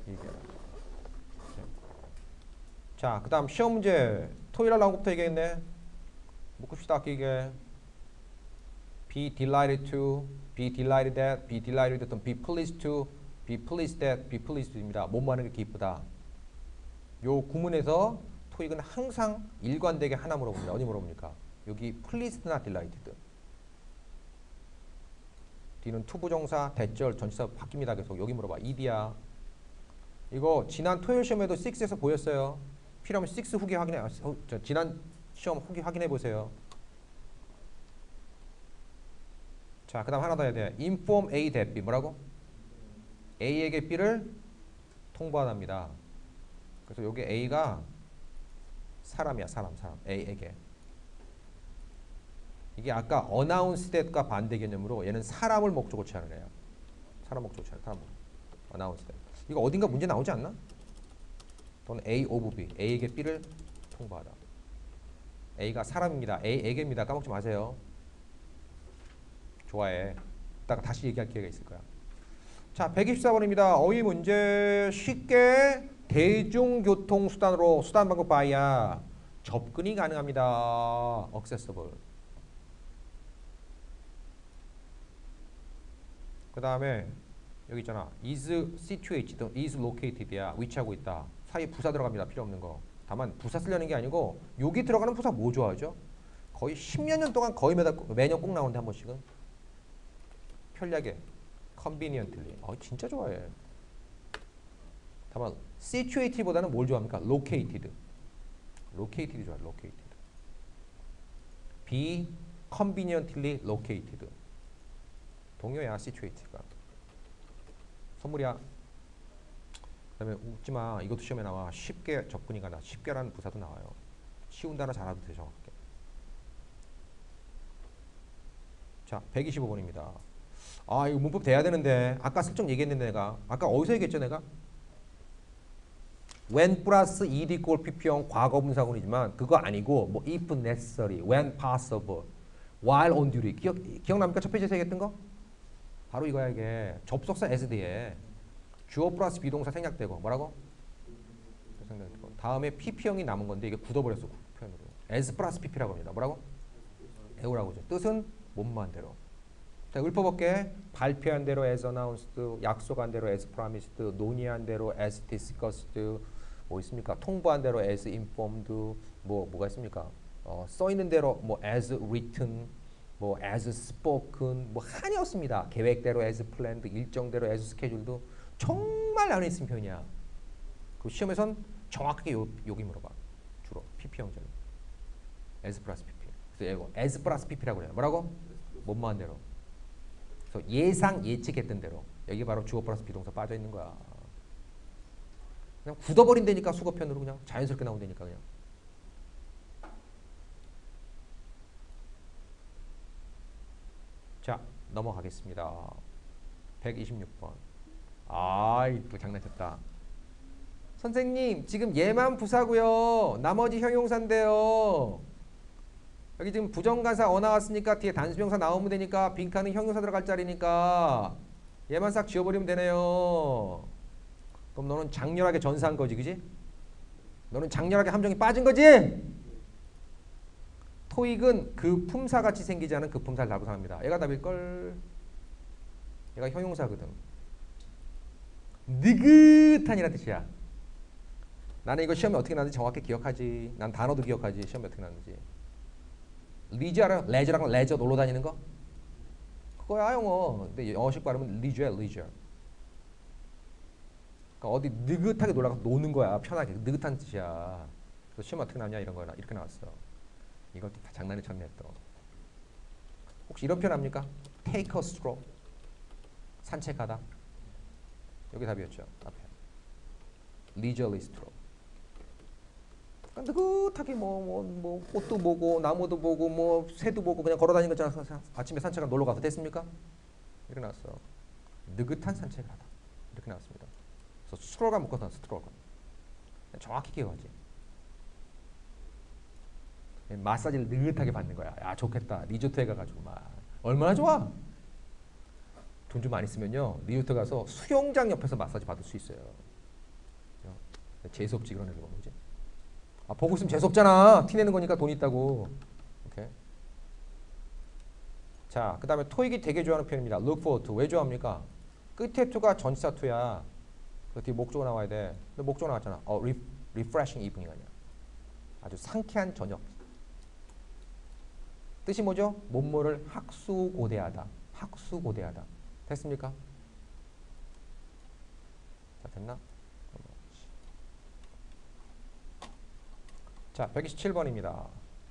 자, 그 다음 시험 문제. 토요일날 나온 것부터 얘기했네. 묶읍시다. 아끼게. Be delighted to, be delighted that, be delighted to, be pleased to, be pleased that, be pleased to입니다. 뭐뭐 하는 게 기쁘다. 요 구문에서 토익은 항상 일관되게 하나 물어봅니다. 어디 물어봅니까? 여기 pleased나 delighted. 뒤는 투부정사, 대절, 전치사 바뀝니다. 계속 여기 물어봐. ED야. 이거 지난 토요일 시험에도 6에서 보였어요. 필요하면 6 후기 확인해. 지난 시험 후기 확인해 보세요. 자, 그다음 하나 더 해야 돼. inform A that B. 뭐라고? A에게 B를 통보하답니다. 그래서 여기 A가 사람이야, 사람. A에게. 이게 아까 announce that과 반대 개념으로 얘는 사람을 목적으로 취하는 애야. 사람 목적으로 취하는 사람. announce that. 이거 어딘가 문제 나오지 않나? 또는 A of B. A에게 B를 통보하다. A가 사람입니다. A에게입니다. 까먹지 마세요. 좋아해. 이따가 다시 얘기할 기회가 있을 거야. 자, 124번입니다. 어휘 문제. 쉽게 대중교통수단으로 수단 방법 by야 접근이 가능합니다. accessible. 그 다음에 여기 있잖아. is situated, is located야. 위치하고 있다. 사이에 부사 들어갑니다. 필요 없는 거. 다만 부사 쓰려는 게 아니고 여기 들어가는 부사 뭐 좋아하죠? 거의 10몇 년 동안 거의 매년 꼭 나오는데 한 번씩은. 편리하게. conveniently. 진짜 좋아해. 다만 situated보다는 뭘 좋아합니까? located. located 좋아해. located. be conveniently located. 동요야, situated가. 선물이야. 그 다음에 웃지마. 이것도 시험에 나와. 쉽게 접근이 가나. 쉽게라는 부사도 나와요. 쉬운 단어 잘 알아두세요. 정확하게. 자, 125번입니다. 이거 문법 돼야 되는데 아까 슬쩍 얘기했는데 내가 아까 어디서 얘기했죠 내가? when 플러스 ed equal pp형 과거분사구문이지만 그거 아니고 뭐 if necessary, when possible, while on duty. 기억납니까? 첫 페이지에서 얘기했던 거? 바로 이거야. 이게 접속사 as 뒤에 주어 플러스 비동사 생략되고 뭐라고? 생략되고 다음에 pp형이 남은 건데 이게 굳어버렸어. 표현으로. as 플러스 pp라고 합니다. 뭐라고? 에우라고 하죠. 뜻은 몸만 대로. 자, 읊어볼게. 발표한 대로 as announced, 약속한 대로 as promised, 논의한 대로 as discussed, 뭐 있습니까? 통보한 대로 as informed, 뭐가 있습니까? 써 있는 대로 뭐 as written, 뭐 as spoken, 뭐 한이 없습니다. 계획대로 as planned, 일정대로 as scheduled, 정말 안에 있는 표현이야. 그 시험에선 정확하게 여기 물어봐. 주로 pp형절. as 플러스 pp. 그래서 이거 as 플러스 pp라고 그래요. 뭐라고? 뭐뭐한 대로. 그래서 예측했던 대로. 여기 바로 주어 플러스 비동사 빠져 있는 거야. 그냥 굳어버린다니까. 수거편으로 그냥 자연스럽게 나온다니까 그냥. 자, 넘어가겠습니다. 126번. 또 장난쳤다. 선생님, 지금 얘만 부사고요. 나머지 형용사인데요. 여기 지금 부정관사 나왔으니까 뒤에 단수명사 나오면 되니까 빈칸은 형용사 들어갈 자리니까 얘만 싹 지워버리면 되네요. 그럼 너는 장렬하게 전사한 거지, 그지? 너는 장렬하게 함정이 빠진 거지? 토익은 그 품사같이 생기지 않은 그 품사를 달고 삽니다. 얘가 답일걸? 얘가 형용사거든. 느긋한이라는 뜻이야. 나는 이거 시험에 어떻게 나왔는지 정확히 기억하지. 난 단어도 기억하지. 시험에 어떻게 나왔는지. 리저 알아요? 레저랑 레저 놀러 다니는 거? 그거야 영어. 근데 영어식 발음은 리저야, 리저. 그러니까 어디 느긋하게 놀러 가서 노는 거야. 편하게. 느긋한 뜻이야. 그래서 시험 어떻게 나왔냐 이런 거야. 이렇게 나왔어. 이것도 다 장난을 쳤네 또. 혹시 이런 표현 합니까? Take a stroll. 산책하다. 여기 답이었죠. 앞에. leisurely stroll. 느긋하게 뭐 꽃도 보고 나무도 보고 뭐 새도 보고 그냥 걸어다니는 거잖아. 아침에 산책을 놀러 가서 됐습니까? 이렇게 나왔어. 느긋한 산책을 하다. 이렇게 나왔습니다. 그래서 스트롤과 묶어서 스트롤. 정확히 기억하지. 마사지를 느긋하게 받는 거야. 야 좋겠다. 리조트에 가가지고 막 얼마나 좋아. 돈 좀 많이 쓰면요 리조트 가서 수영장 옆에서 마사지 받을 수 있어요. 재수없지 그런 애들 보면 그지? 보고 있으면 재수없잖아. 티내는 거니까 돈 있다고. 오케이. 자, 그 다음에 토익이 되게 좋아하는 표현입니다. look forward to. 왜 좋아합니까? 끝에 to가 전치사 to야. 그 뒤에 목적어 나와야 돼. 근데 목적어 나왔잖아. refreshing evening 아니야. 아주 상쾌한 저녁. 뜻이 뭐죠? 뭐뭐를 학수고대하다. 학수고대하다. 됐습니까? 자, 됐나? 자, 127번입니다.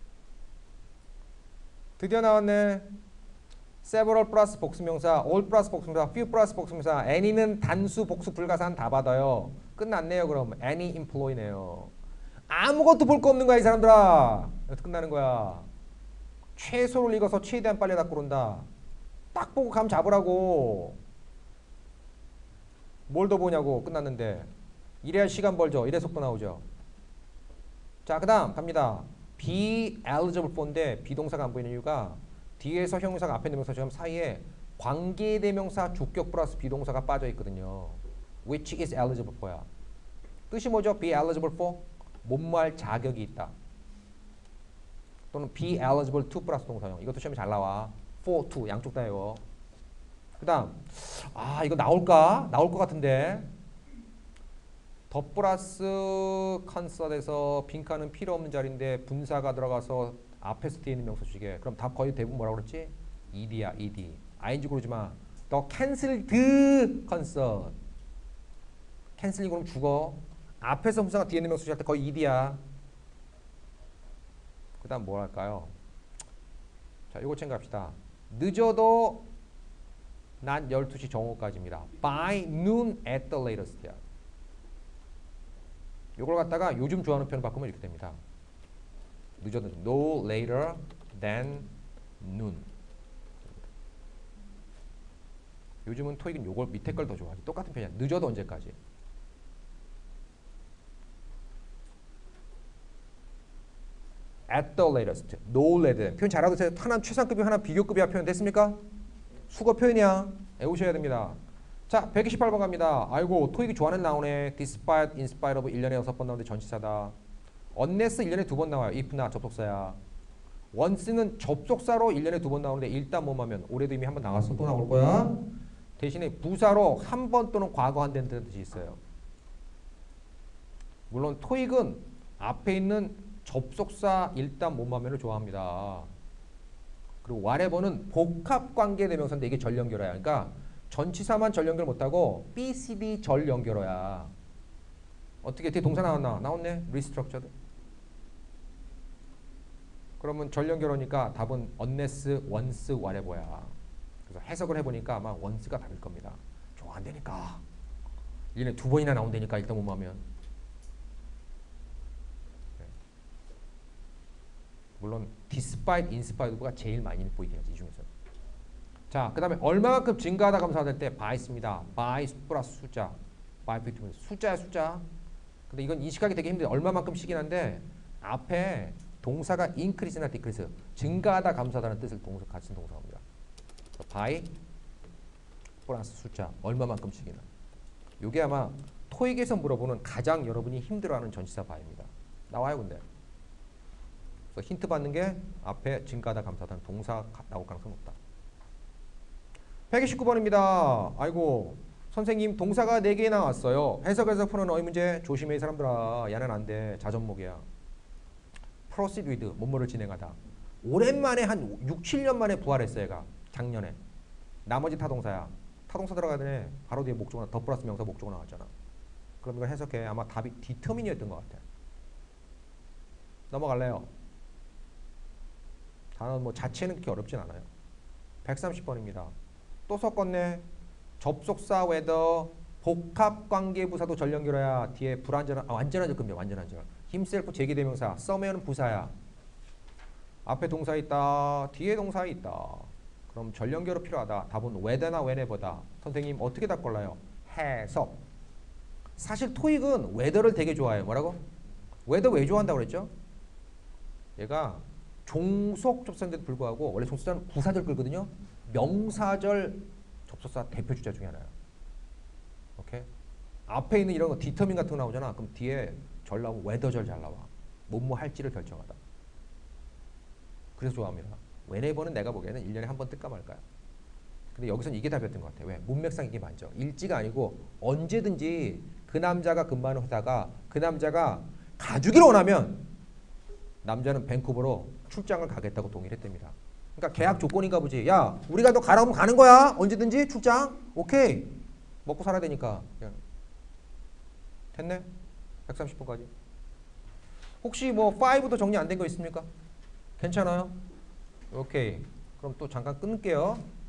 드디어 나왔네. several 플러스 복수명사, all 플러스 복수명사, few 플러스 복수명사, any는 단수 복수 불가산 다 받아요. 끝났네요. 그럼 any employee네요. 아무것도 볼 거 없는 거야 이 사람들아. 여기서 끝나는 거야. 최소를 읽어서 최대한 빨리 다 고른다. 딱 보고 감 잡으라고. 뭘 더 보냐고. 끝났는데. 이래야 시간 벌죠. 이래 속도 나오죠. 자, 그 다음 갑니다. be eligible for인데 비동사가 안 보이는 이유가 뒤에서 형용사가 앞에 대명사처럼 사이에 관계대명사 주격 플러스 비동사가 빠져 있거든요. which is eligible for야. 뜻이 뭐죠? be eligible for? 뭐뭐할 자격이 있다. 또는 be eligible to 플러스 동사형. 이것도 시험에 잘 나와. for, to 양쪽 다 외워. 그 다음 이거 나올까? 나올 것 같은데. 더 플러스 컨설에서 빈칸은 필요 없는 자리인데 분사가 들어가서 앞에서 뒤에 있는 명사 주게. 그럼 답 거의 대부분 뭐라고 그랬지? ed야, ed. ing 고르지 마. 더 cancel the concert. 캔슬링 그럼 죽어. 앞에서 분사가 뒤에 있는 명사 주할 때 거의 ed야. 그 다음 뭘 할까요? 자, 이거 챙겨갑시다. 늦어도 낮 12시 정오까지입니다. by noon at the latest야. 이걸 갖다가 요즘 좋아하는 표현 바꾸면 이렇게 됩니다. 늦어도 no later than noon. 요즘은 토익은 요걸 밑에 걸 더 좋아하지. 똑같은 표현이야. 늦어도 언제까지. at the latest, no later. 표현 잘 알아두세요. 하나 최상급이 하나 비교급이야. 표현 됐습니까? 수거 표현이야. 외우셔야 됩니다. 자, 128번 갑니다. 아이고, 토익이 좋아하는 나오네. despite, in spite of 1년에 6번 나오는데 전치사다. unless 1년에 2번 나와요. if나 접속사야. once는 접속사로 1년에 2번 나오는데 일단 뭐하면 올해도 이미 한 번 나갔어. 또 나올 거야. 대신에 부사로 한 번 또는 과거 한 다는 뜻이 있어요. 물론 토익은 앞에 있는 접속사 일단 뭐하면을 좋아합니다. 그리고 whatever는 복합관계대명사인데 이게 절연결어야. 그러니까 전치사만 절연결 못하고 B, C, D 절연결어야. 어떻게 뒤에 동사 나왔나? 나왔네. restructured. 그러면 절연결어니까 답은 unless, once, whatever야. 그래서 해석을 해보니까 아마 once가 답일 겁니다. 좋아한다니까. 1년에 2번이나 나온다니까 일단 뭐하면. 물론 despite, in spite가 제일 많이 보이긴 하지 이 중에서. 자, 그 다음에 얼마만큼 증가하다 감소하다 할 때 by입니다. by 플러스 숫자. by 숫자야 숫자. 근데 이건 인식하기 되게 힘들어요. 얼마만큼씩이긴 한데 앞에 동사가 increase나 decrease, 증가하다 감소하다는 뜻을 같은 동사입니다. by 플러스 숫자, 얼마만큼씩이나. 이게 아마 토익에서 물어보는 가장 여러분이 힘들어하는 전치사 by입니다. 나와요 근데. 그래서 힌트 받는 게 앞에 증가하다 감소하다는 동사 나올 가능성이 높다. 129번입니다. 아이고 선생님 동사가 4개 나왔어요. 해석에서 푸는 어휘 문제 조심해 이 사람들아. 야는 안 돼. 자전목이야. proceed with 뭐뭐를 진행하다. 오랜만에 한 6, 7년 만에 부활했어 얘가. 작년에. 나머지 타동사야. 타동사 들어가더니 바로 뒤에 목적어 더 플러스 명사 목적어 나왔잖아. 그럼 이걸 해석해. 아마 답이 determine이었던 것 같아. 넘어갈래요. 단어 뭐 자체는 그렇게 어렵진 않아요. 130번입니다. 또 섞었네. 접속사 whether 복합관계부사도 전연결어야. 뒤에 불완전한 완전한 접근이야. 완전한 접근. himself 제기대명사. someone은 부사야. 앞에 동사 있다. 뒤에 동사 있다. 그럼 전연결어 필요하다. 답은 whether나 whenever다. 선생님 어떻게 답 골라요? 해석. 사실 토익은 whether를 되게 좋아해요. 뭐라고? whether 왜 좋아한다고 그랬죠? 얘가 종속 접속사인데도 불구하고 원래 종속사는 부사절 끌거든요. 명사절 접속사 대표 주자 중에 하나야. 오케이? 앞에 있는 이런 거 디터민 같은 거 나오잖아. 그럼 뒤에 절 나오면 whether절 잘 나와. 뭐뭐 할지를 결정하다. 그래서 좋아합니다. whenever는 내가 보기에는 1년에 한 번 뜰까 말까요. 근데 여기서는 이게 답이었던 것 같아. 왜? 문맥상 이게 맞죠. 일지가 아니고 언제든지 그 남자가 근무하는 회사가 그 남자가 가주기를 원하면 남자는 밴쿠버로 출장을 가겠다고 동의를 했답니다. 그러니까 계약 조건인가 보지. 야, 우리가 너 가라 하면 가는 거야. 언제든지 출장. 오케이. 먹고 살아야 되니까. 야. 됐네. 130분까지. 혹시 뭐 5도 정리 안 된 거 있습니까? 괜찮아요? 오케이. 그럼 또 잠깐 끊을게요.